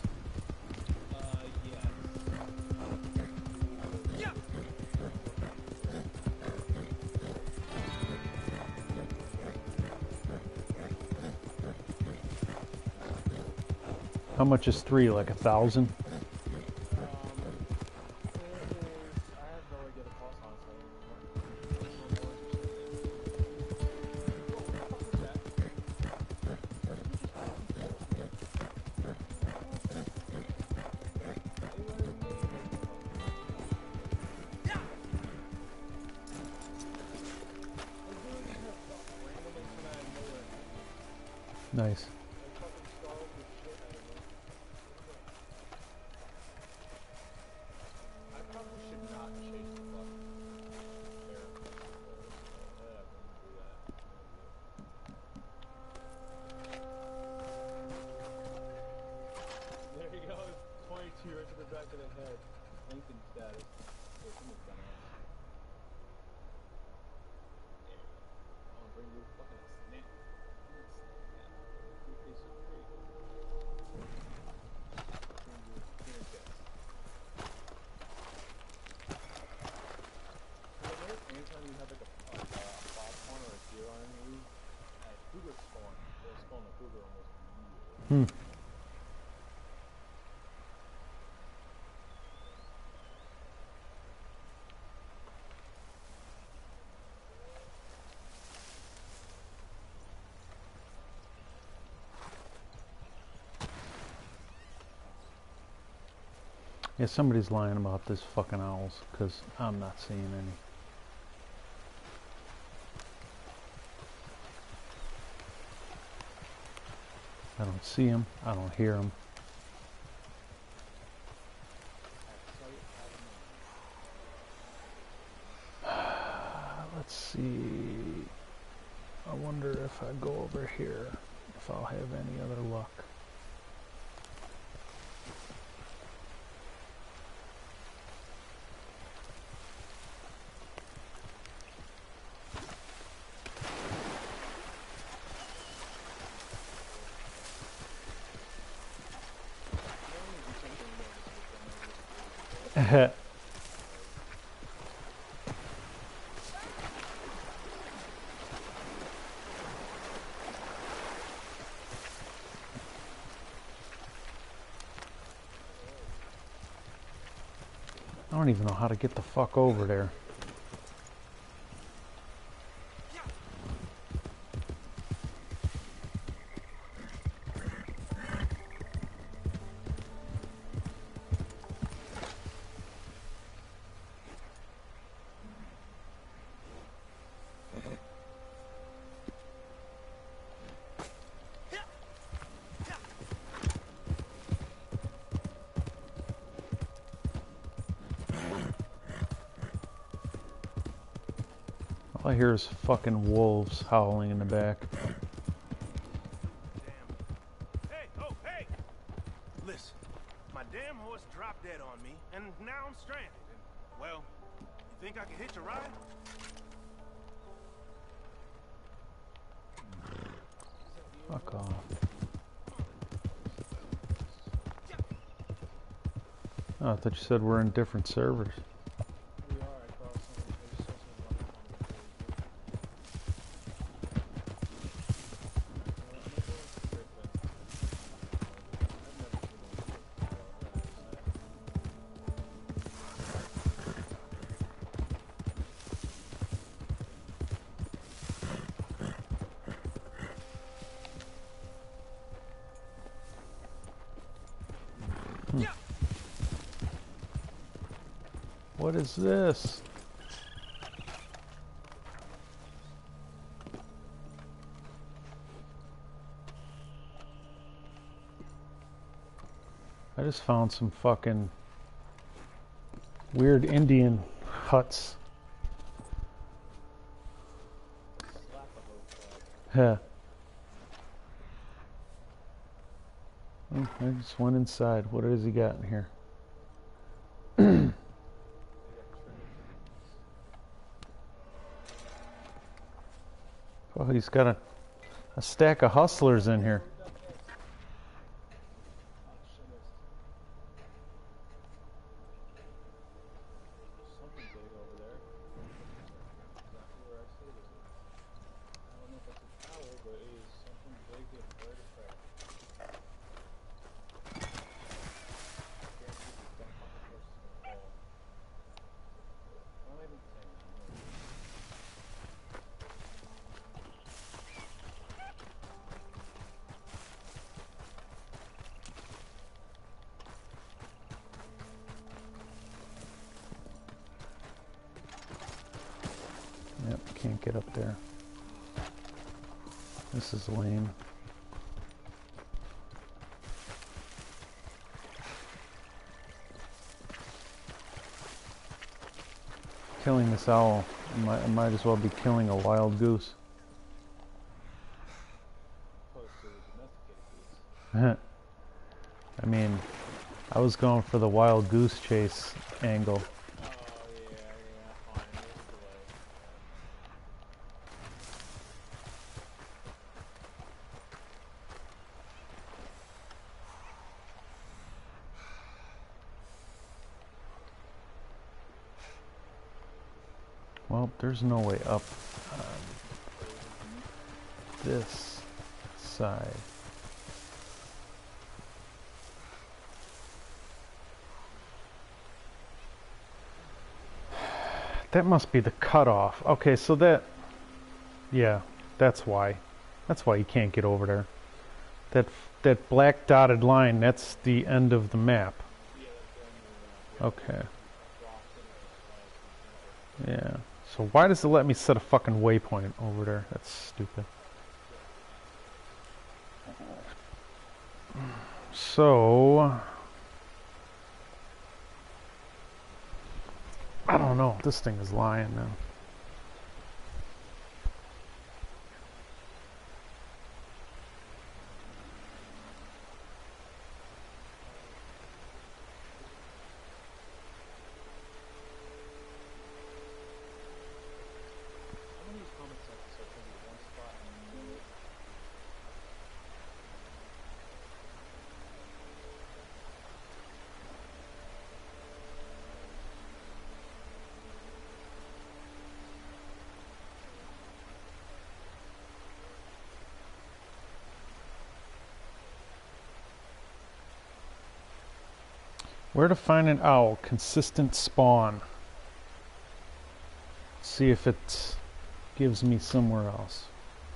Yeah. How much is 3? Like 1,000? It is, I have no idea the cost, honestly. Nice. I probably should not chase the fucking bear. I wouldn't do that. There you go. 22 right to the back of the head. Lincoln status. Wait, someone's done it. There you go. I'll bring you fucking a snake. Your face is great. Bring you a dinner chest. Anytime you have like a foghorn or a deer on you, cougar spawn. They'll spawn a cougar almost immediately. Yeah, somebody's lying about this fucking owls, because I'm not seeing any. I don't see them. I don't hear them. Let's see. I wonder if I go over here, if I'll have any other luck. I don't even know how to get the fuck over there. All I hear is fucking wolves howling in the back. Damn. Hey, oh, hey! Listen, my damn horse dropped dead on me, and now I'm stranded. And, well, you think I can hitch a ride? Fuck off. Oh, I thought you said we're in different servers. We are. I thought I saw something about What is this? I just found some fucking weird Indian huts. Yeah. Oh, I just went inside. What has he got in here? Oh, he's got a stack of hustlers in here. something big over there. Exactly where I said it. I don't know if it's a tower, but it is something big and very attractive. I guarantee this dumb fucking horse is gonna fall. Not even 10. Yep, can't get up there. This is lame. Killing this owl, I might as well be killing a wild goose. Opposed to domesticated goose. I mean, I was going for the wild goose chase angle. Oh, yeah, fine. There's a delay. Well, there's no way up this side. That must be the cutoff. Okay, so that... Yeah, that's why. That's why you can't get over there. That black dotted line, that's the end of the map. Okay. Yeah. So why does it let me set a fucking waypoint over there? That's stupid. So... I don't know. This thing is lying now. Some of these comment sections are going to be one spot and you know it. Where to find an owl? Consistent spawn. See if it gives me somewhere else.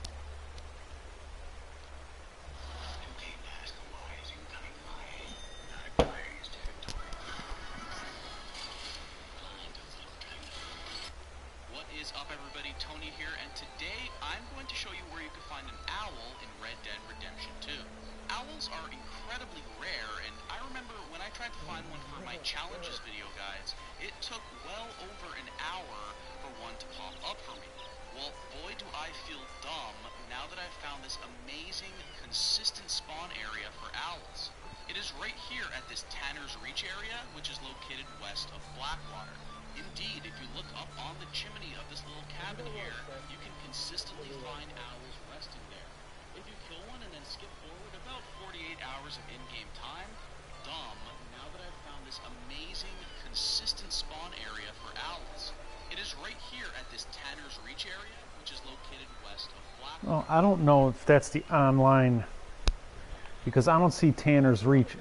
What is up, everybody? Tony here, and today I'm going to show you where you can find an owl in Red Dead Redemption 2. Owls are incredibly rare, and I remember when I tried to find one for my challenges video guides, it took well over an hour for one to pop up for me. Well, boy do I feel dumb now that I've found this amazing, consistent spawn area for owls. It is right here at this Tanner's Reach area, which is located west of Blackwater. Indeed, if you look up on the chimney of this little cabin here, you can consistently find owls resting there. If you kill one and then skip forward about 48 hours of in-game time, dumb, now that I've found this amazing, consistent spawn area for owls. It is right here at this Tanner's Reach area, which is located west of Blackwater. Well, I don't know if that's the online, because I don't see Tanner's Reach.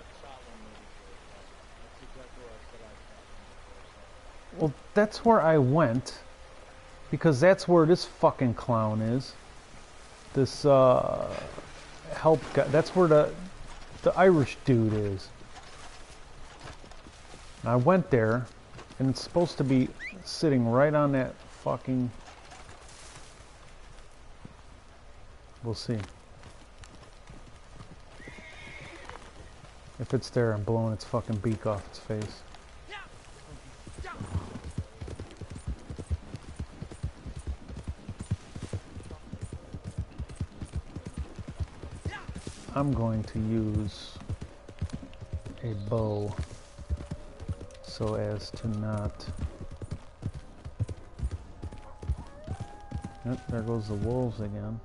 Well, that's where I went, because that's where this fucking clown is. This help guy. That's where the Irish dude is. And I went there, and it's supposed to be sitting right on that fucking. We'll see. If it's there, I'm blowing its fucking beak off its face. I'm going to use a bow so as to not. Yep, there goes the wolves again.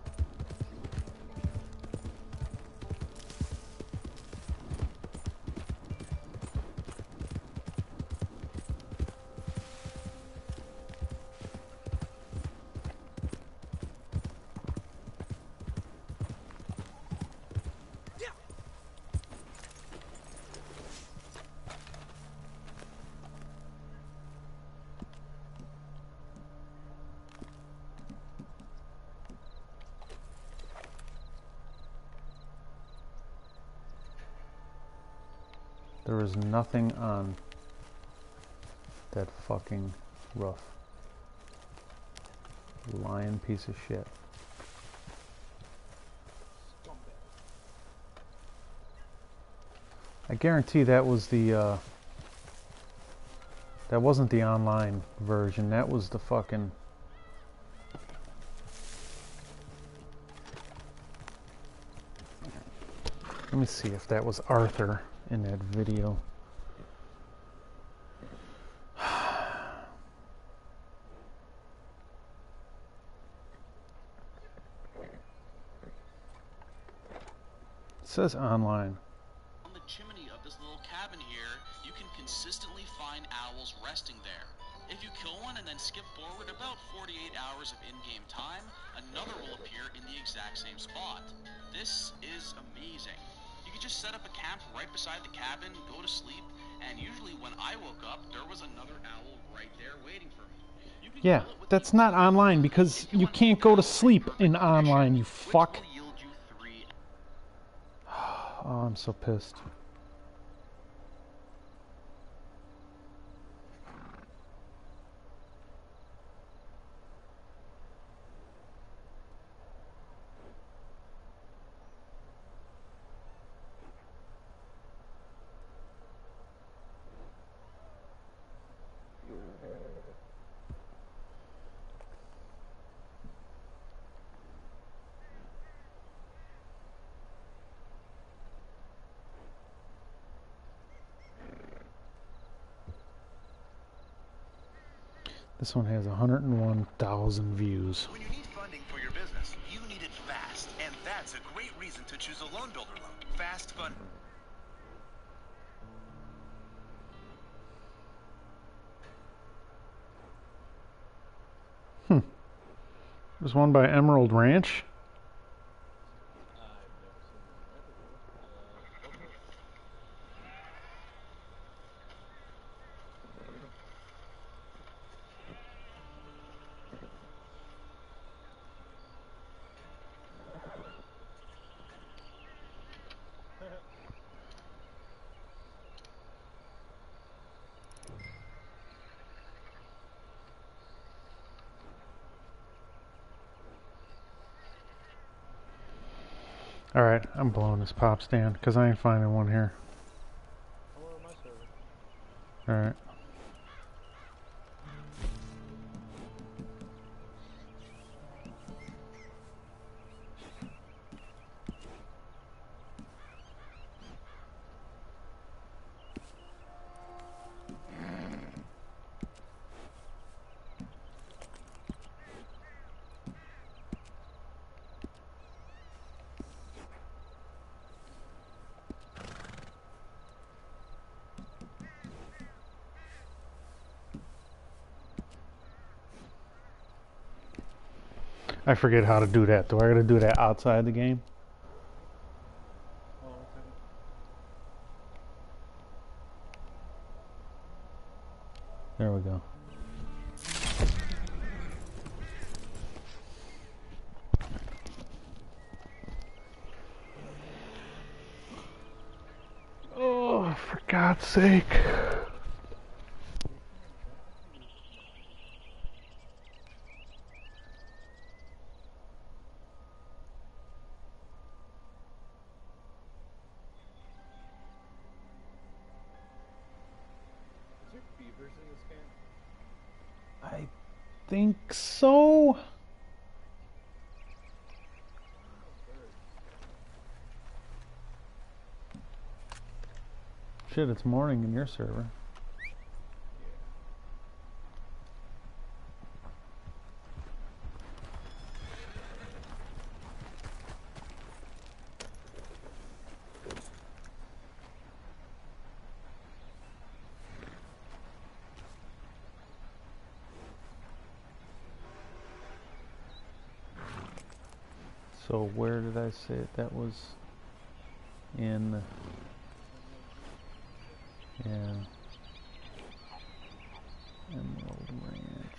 There is nothing on that fucking roof. Lying piece of shit. I guarantee that was the that wasn't the online version. That was the fucking. Let me see if that was Arthur in that video. It says online. On the chimney of this little cabin here, you can consistently find owls resting there. If you kill one and then skip forward about 48 hours of in-game time, another will appear in the exact same spot. This is amazing. You could just set up a camp right beside the cabin, go to sleep, and usually when I woke up, there was another owl right there waiting for me. You can Yeah, kill it with that's the not online because you can't go to sleep in online, you fuck. which will yield you 3. Oh, I'm so pissed. This one has 101,000 views. When you need funding for your business, you need it fast. And that's a great reason to choose a loan builder loan. Fast fund. There's one by Emerald Ranch. Alright, I'm blowing this pop stand because I ain't finding one here. Come over to my server. Alright. I forget how to do that. Do I gotta do that outside the game? Oh, okay. There we go. Oh, for God's sake. Is there beavers in this game? I think so. Shit, it's morning in your server. So where did I say it? That was in, yeah, Emerald Ranch.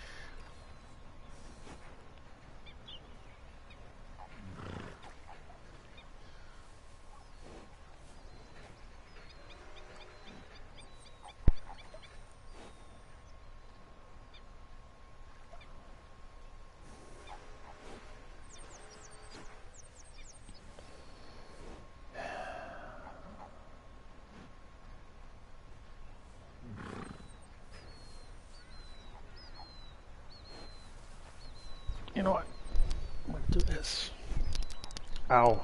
You know what? I'm gonna do this. Ow.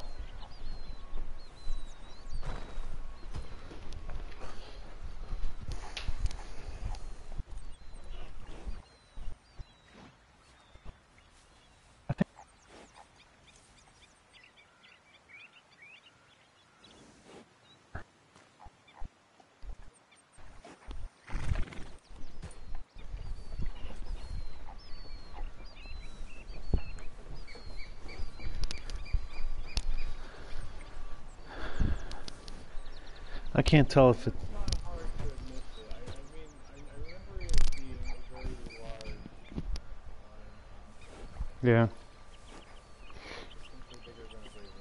I can't tell if it. It's not hard to admit it. I remember it being a very large Yeah. distinctly bigger than a Raven.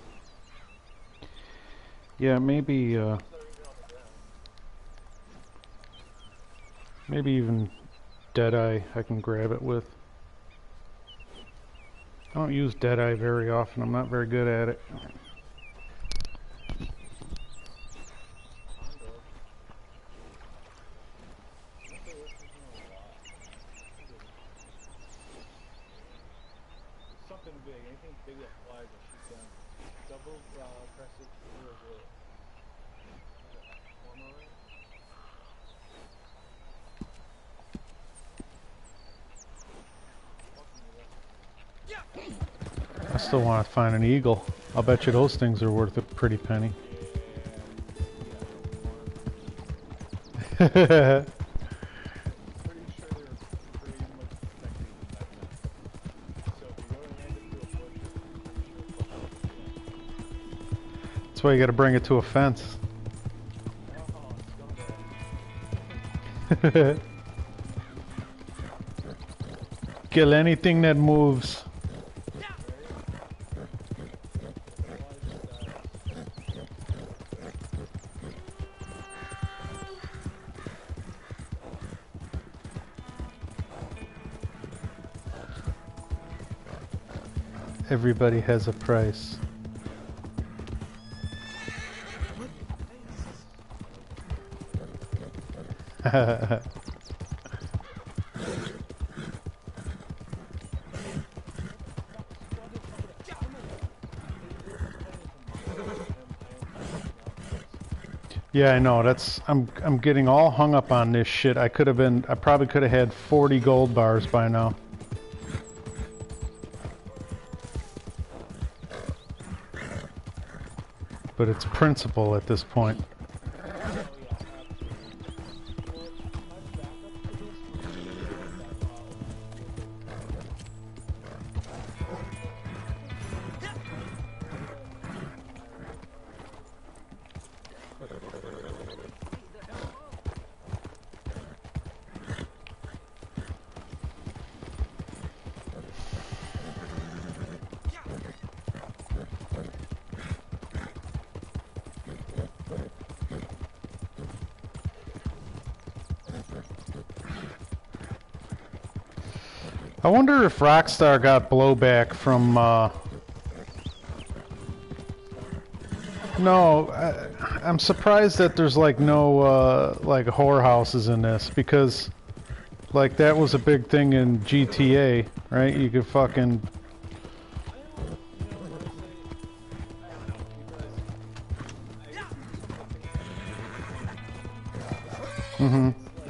Yeah, maybe, They're even on the ground. maybe even Deadeye I can grab it with. I don't use Deadeye very often. I'm not very good at it. Something big, anything big that flies, I shoot down. Double press it for the cormorant. I still want to find an eagle. I'll bet you those things are worth a pretty penny. Pretty sure they were pretty much protected back then. So if you go and land into a bush, That's why you got to bring it to a fence. Kill anything that moves. Everybody has a price. Yeah, I know. That's I'm getting all hung up on this shit. I probably could have had 40 gold bars by now. But it's principle at this point. I wonder if Rockstar got blowback from, No, I'm surprised that there's like no, like whorehouses in this, because, like, that was a big thing in GTA, right? You could fucking... Mm-hmm.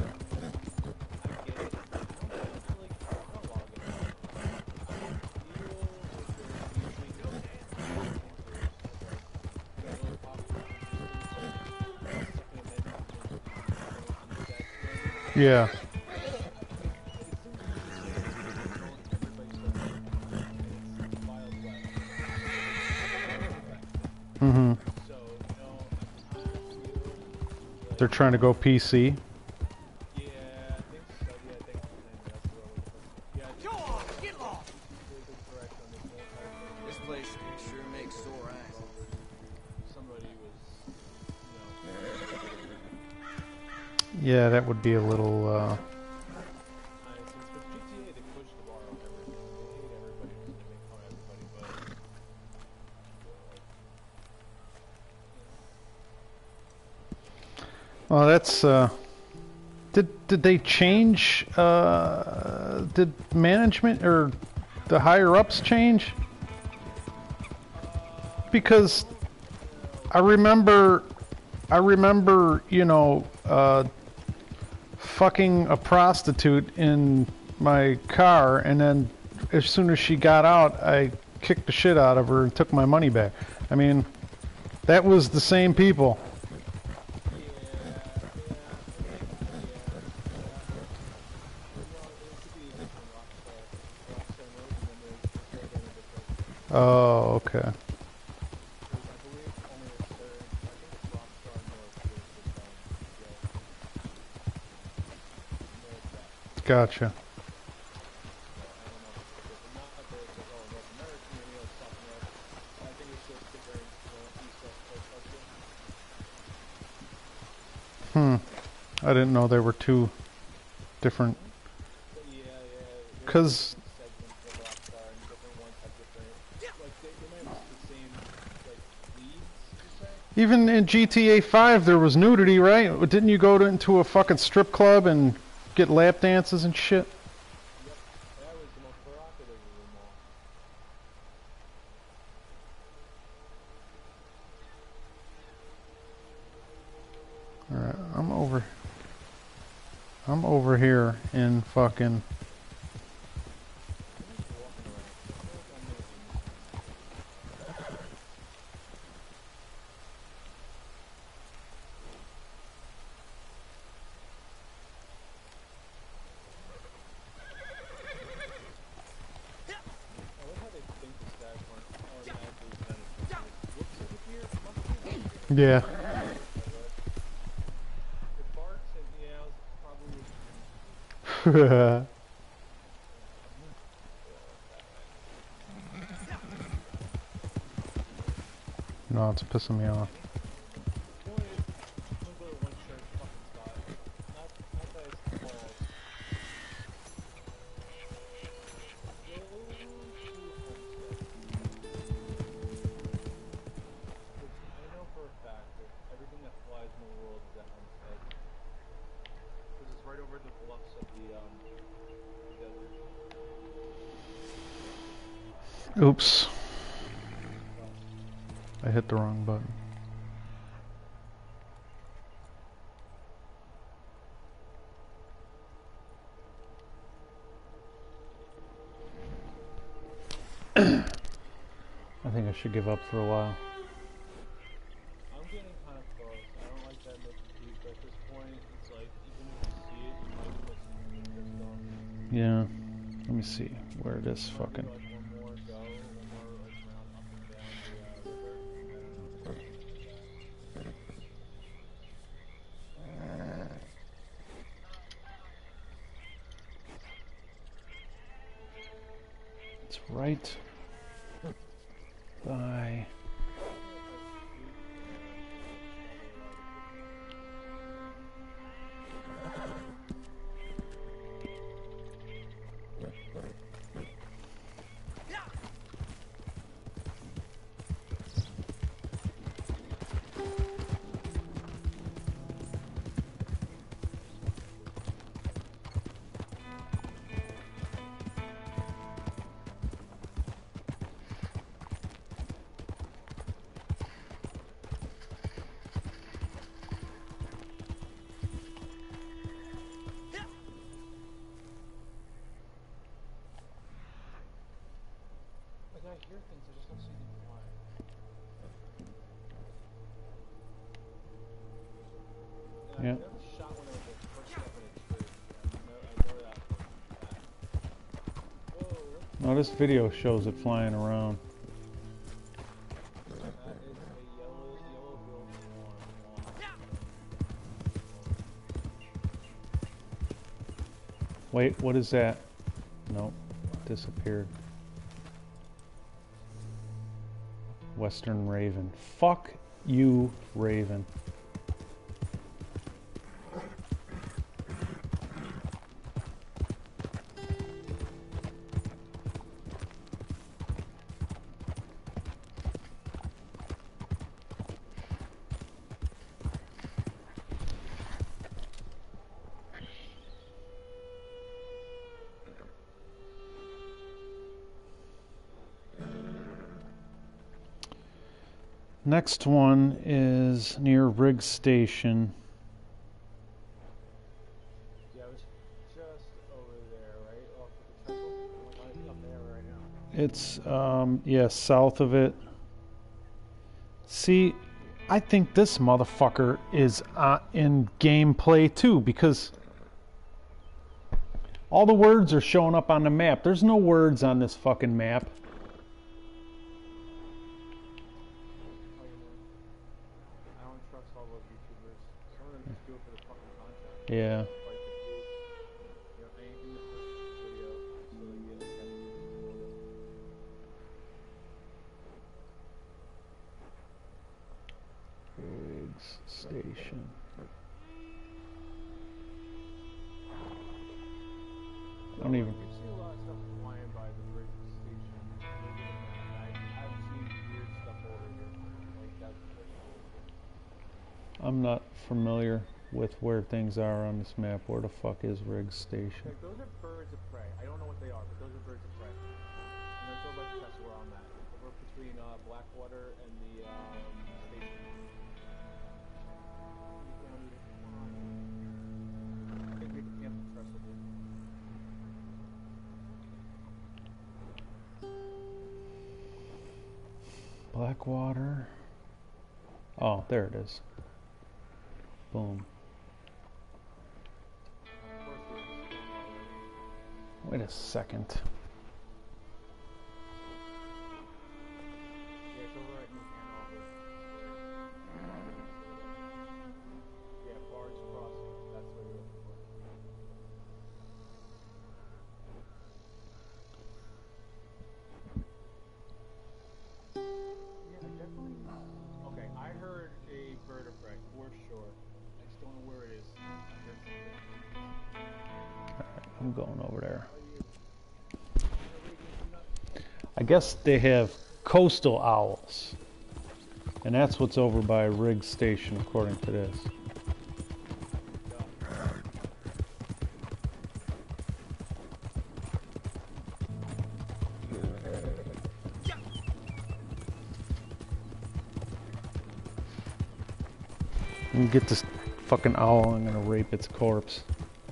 Yeah. Mm-hmm. They're trying to go PC. This place sure makes sore eyes. Yeah, that would be a little, Well, that's, did they change, did management or the higher-ups change? Because I remember, you know, fucking a prostitute in my car, and then as soon as she got out, I kicked the shit out of her and took my money back. I mean, that was the same people. Oh, okay. Gotcha. I didn't know there were two different. Because even in GTA 5 there was nudity, right? Didn't you go into a fucking strip club and get lap dances and shit? Alright, I'm over here in fucking... Yeah. No, it's pissing me off. Oops. I hit the wrong button. I think I should give up for a while. I'm getting kind of close. I don't like that myth deep, but at this point, it's like, even if you see it, you might just drift off. Yeah. Let me see where this fucking... Like one more go, one more like round up and down the river. It's right by... I hear things, I just don't see them flying. And Yeah. I've never shot one of the first step in a tree. I know that for a fact. Whoa, No, this video shows it flying around. that is a yellow-billed swan. Wait, what is that? Nope, disappeared. Western Raven. Fuck you, Raven. Next one is near Rig Station. Yeah, I was just over there, right? Off of the trestle? I'm up there right now. It's, yeah, south of it. See, I think this motherfucker is in gameplay too, because all the words are showing up on the map. There's no words on this fucking map. I don't trust all those YouTubers. Some of them just do it for the fucking content. Yeah. Like the views. You know, anything to push video so they get attention. Riggs Station. I don't even... We've seen a lot of stuff flying by the Rig Station. I haven't seen weird stuff over here. Like that's I'm not familiar with where things are on this map. Where the fuck is Riggs Station? like those are birds of prey. I don't know what they are, but those are birds of prey. And that's over by the castle where I'm at. Over between Blackwater and the station. I think we can camp the trestle, dude. Blackwater. Oh, there it is. Boom. Wait a second. Yeah, it's over at New Hanover. Yeah, Bard's Crossing. That's what you're looking for. Yeah, definitely. Okay, I heard a bird of prey for sure. I just don't know where it is. I heard something. I'm going over there. I guess they have coastal owls. And that's what's over by Riggs Station, according to this. And get this fucking owl, I'm gonna rape its corpse.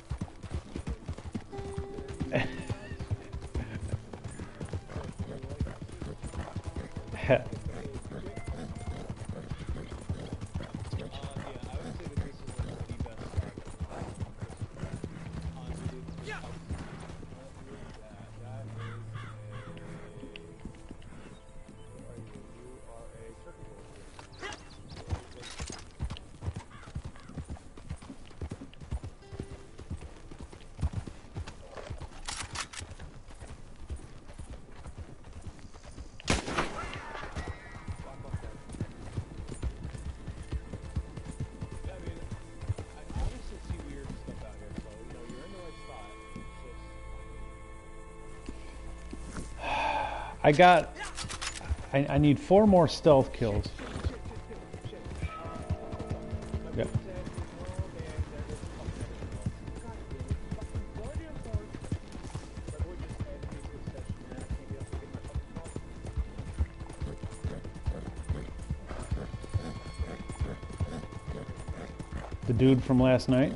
I need 4 more stealth kills. Yeah. The dude from last night?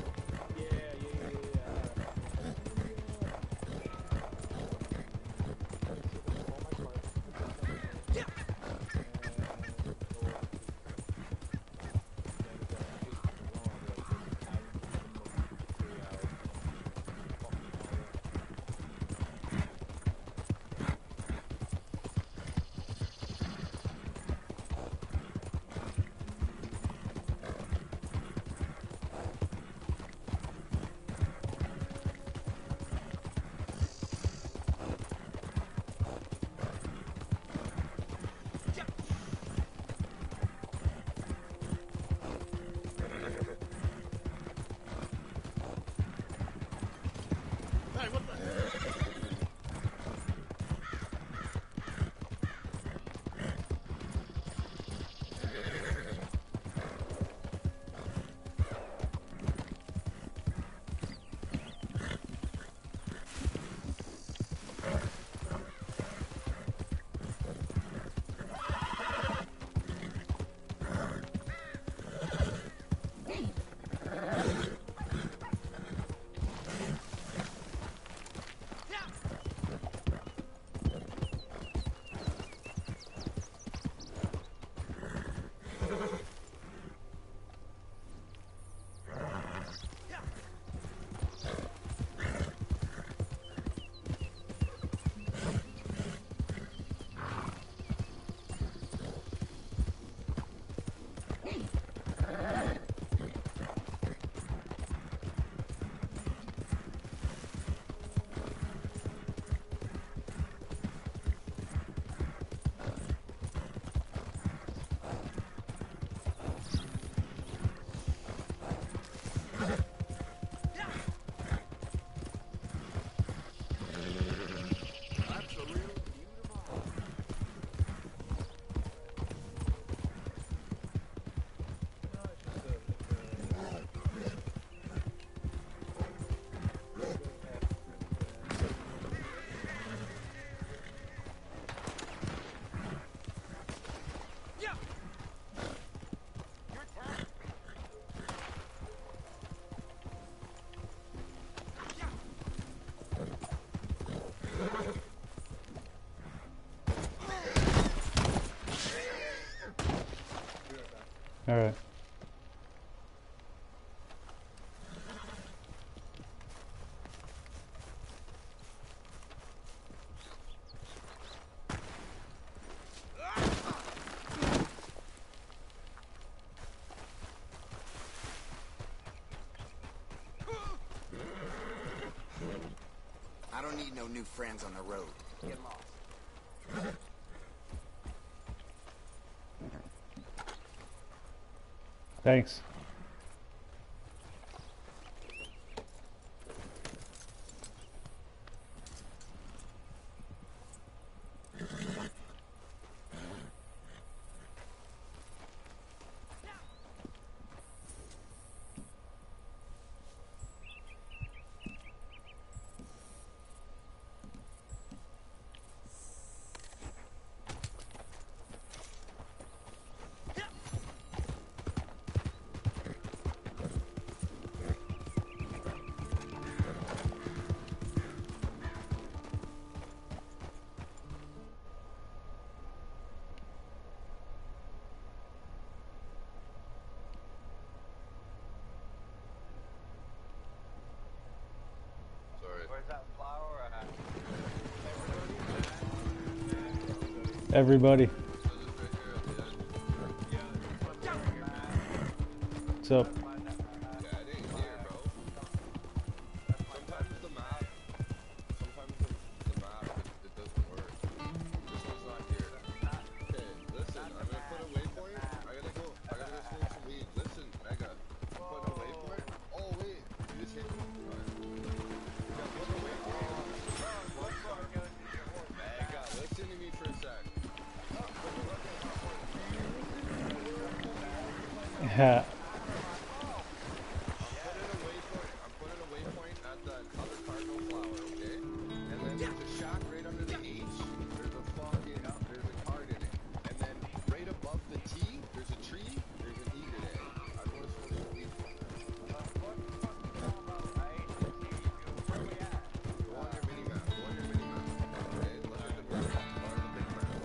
All right. I don't need no new friends on the road. Get lost. Thanks. everybody. What's up? Yeah. I'm putting a waypoint at the other cardinal flower, okay? And then there's a shack right under the H. There's a card in it. And then right above the T, there's a tree. There's an egret egg. I don't want to show you the Go on your mini-map. Okay? Look at the mini-map. Or the big map.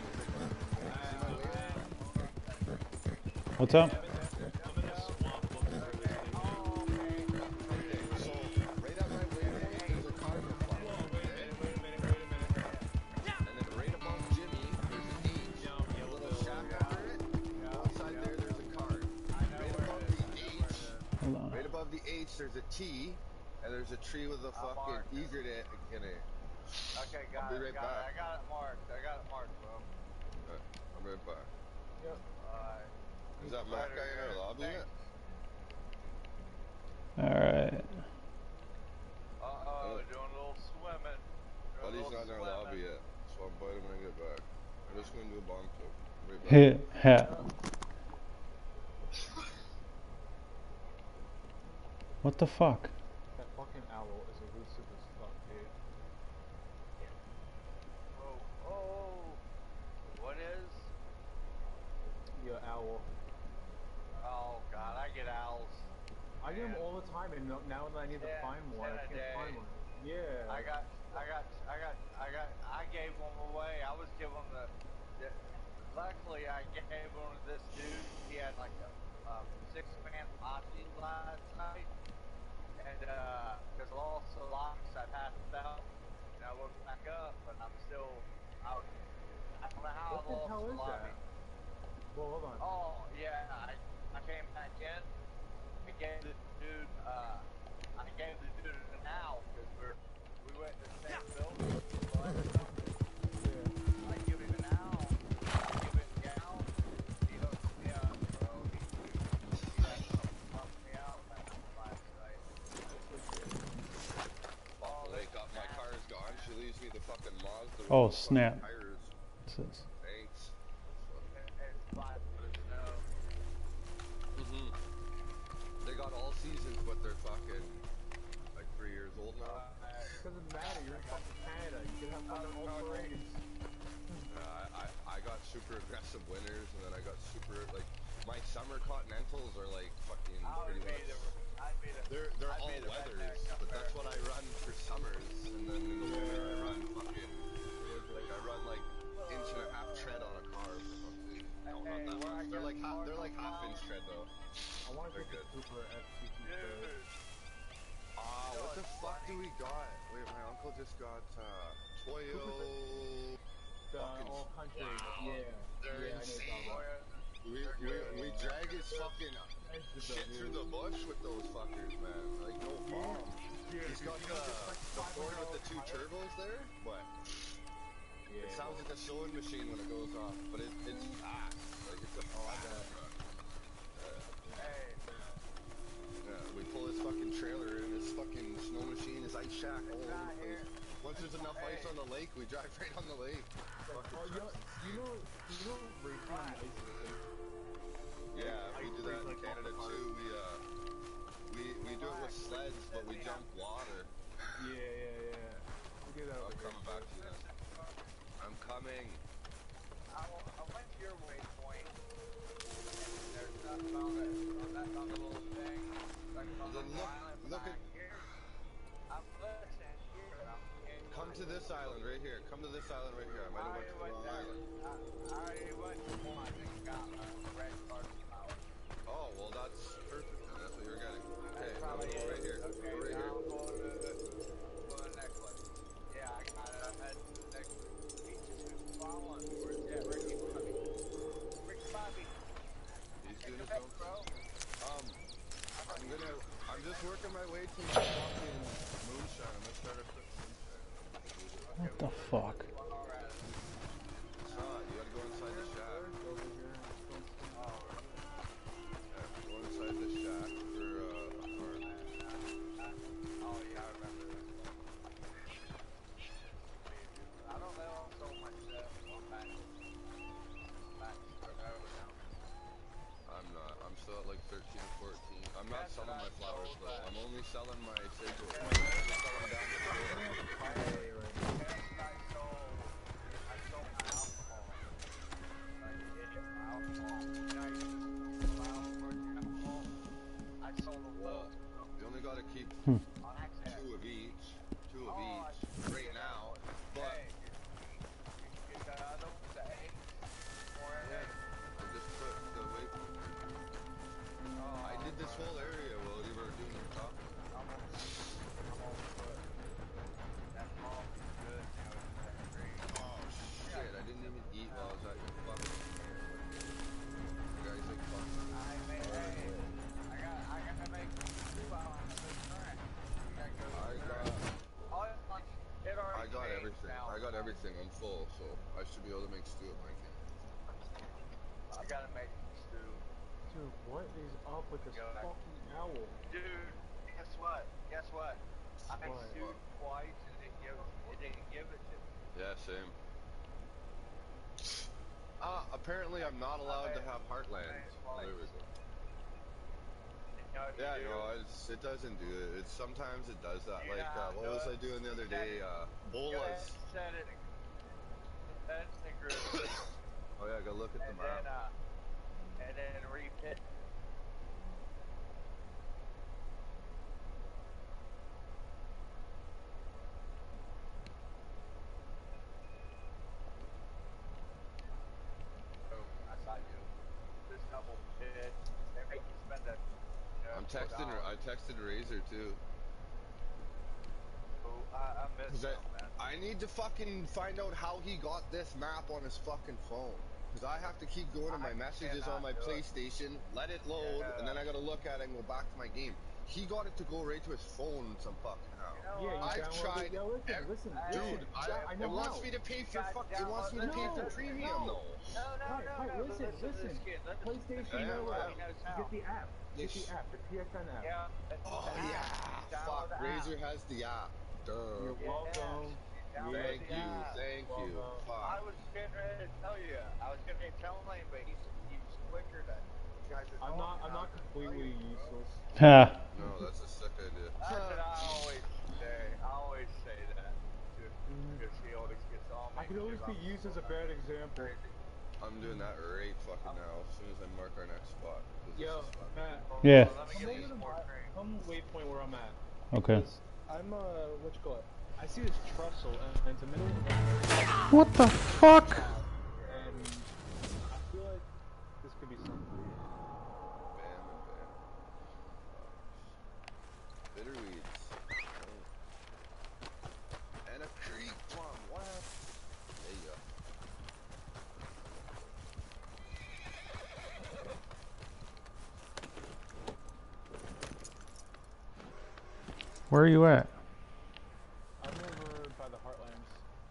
What's up? There's a T, and there's a tree with a fucking egret in it. Okay, I'll be right back. I got it marked, bro. I'm right back. Yep. Alright. Is that Matt guy in our lobby yet? Alright. Uh-oh, doing a little swimming. Buddy's not in our lobby yet, so I'll bite him when I get back. I'm just gonna do a bomb kill. Right back. Hit hat. What the fuck? That fucking owl is elusive as fuck, dude. Oh. What is? Your owl. Oh god, I get owls. I get them all the time, and now that I need to find one, I can't find one. Yeah. I gave one away. I was giving the luckily I gave one to this dude. He had like a 6-man posse last night. And because I lost the locks, I passed out. And I woke back up, but I'm still out. I don't know how I lost the lobby. Well, hold on. Oh, yeah, I came back in. I gave the dude an owl because we went to the same building. So I give him an owl. I give him the owl. He hooked me up, bro. He hooked me out last night. Oh, they got my car is gone. She leaves me the fucking Mazda. Oh, snap. Tires. What's this? Thanks. It's 5 foot of snow. They got all seasons, but they're fucking like 3 years old now. It doesn't matter, you're in fucking Canada. You can have fucking all terrains. I got super aggressive winters, and then I got super, like, my summer Continentals are like fucking pretty much. They're all weathers, but that's what I run for summers, and then in the winter I run fucking, like, I run like 1.5-inch tread on a car. No, not that much. They're like half-inch tread though. I want to get the Cooper FCC. What the fuck do we got? Wait, my uncle just got Toyo. All country. Yeah. They're insane. We drag his fucking shit through the bush with those fuckers, man. Like, no bomb. He's got the Ford with the 2 turbos there, but it sounds like a sewing machine when it goes off, but it's fast. Like, it's a fast truck. We pull his fucking trailer and his fucking snow machine, his ice shack all over the place. Once there's enough ice on the lake, we drive right on the lake. You know racing on the ice is good. Yeah, we do that in Canada too. We do it with sleds, but we jump water. Yeah. We do that over here. I'm coming back to you then. I'm coming. I went to your waypoint. There's nothing on it. That's on the little thing. Look at. I'm listening here. Come to this island right here. Come to this island right here. I might have went to the wrong island. I already went to one and got a red card power. Oh, well that's perfect then. That's what you're getting. Okay, go right here. Go right here. I'm going to the next one. Yeah, I got it. I had the next one. He's just following. Where's What the fuck? Shot, you gotta go inside the shack. Yeah, go inside the shack for a card. Oh yeah, I remember that. I don't know so much one back. I'm not. I'm still at like 13 or 14. I'm not selling my flowers though. I'm only selling my sage oil. I'm only selling down to the floor. You only gotta keep two of each. Two of each. Right now. But I just put the waypoint. I did this whole area while you were doing your talking. Oh shit, I didn't even eat while I was at your fucking you guys like fucking I got everything. I got everything. I'm full, so I should be able to make stew at my camp. I gotta make stew. Dude, what is up with this fucking owl? Dude, guess what? Guess what? I sued twice and it didn't give it to me. Yeah, same. Apparently I'm not allowed to have Heartlands. There we go. Yeah, no, it doesn't do it. It's sometimes it does that. Like, what was I doing the other day? Bolas. Oh yeah, go look at the map. And then repick. I saw you. This double pit. They make you spend a. I texted Razor too. I missed him, man. I need to fucking find out how he got this map on his fucking phone. Because I have to keep going to my messages on my PlayStation, let it load, and then I gotta look at it and go back to my game. He got it to go right to his phone some fucking how. I've tried. Listen, dude, I know it wants me to pay for it wants me to pay for premium though. No, listen. PlayStation Network. Get the app. Get the app, the PSN app. Yeah. Oh yeah. Fuck, Razor has the app. Duh. You're welcome. Thank you. Fuck. I was getting ready to tell you. I was getting ready to tell him, but he's quicker than guys are I'm not completely useless. Ha. No, that's a sick idea. That's what I always say that. Because he always gets on me. I can always be used as a bad example. I'm doing that right fucking now, as soon as I mark our next spot. Yo, Matt. Yeah. Come waypoint where I'm at. Okay. I'm what you call it? I see this trestle and it's a middle What the fuck? and I feel like this could be something. Bam and bam. Bitterweeds. And a creek plum. What? There you go. Where are you at? I'm over by the Heartlands.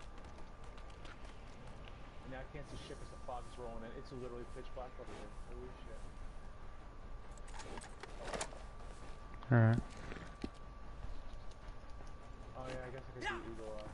And I can't see shit because the fog's rolling in. It's literally pitch black over here. Holy shit. Alright. Oh yeah, I guess I could do Eagle Eye.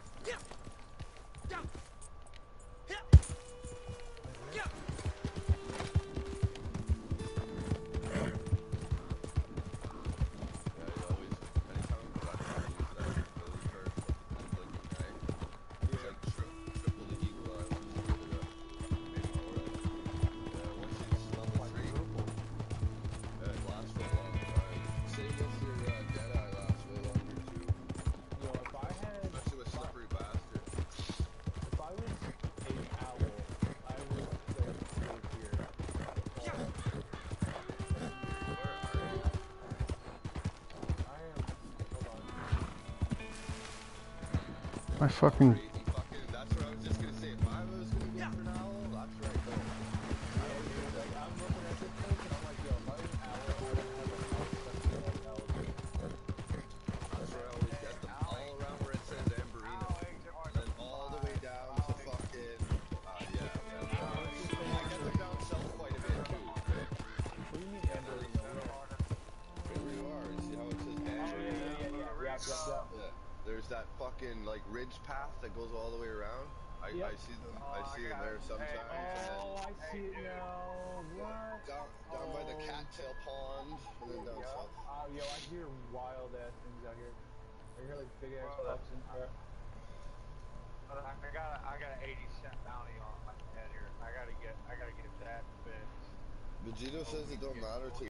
My fucking... That's what I was just gonna say. If I was gonna go for an owl, that's where I go. I'm looking at this place and I'm like, yo, if I was an owl, I would have a house that's That's where I always get them. All around where it says Amberino. And then all there's that fucking like ridge path that goes all the way around. I see them. I see them there sometimes. Oh, I see it and now. What? then down by the cattail pond, and then down south. Yo, I hear wild ass things out here. I hear like big ass bucks and crap. I got an 80-cent bounty on my head here. I gotta get that fixed. Vegito says it don't matter to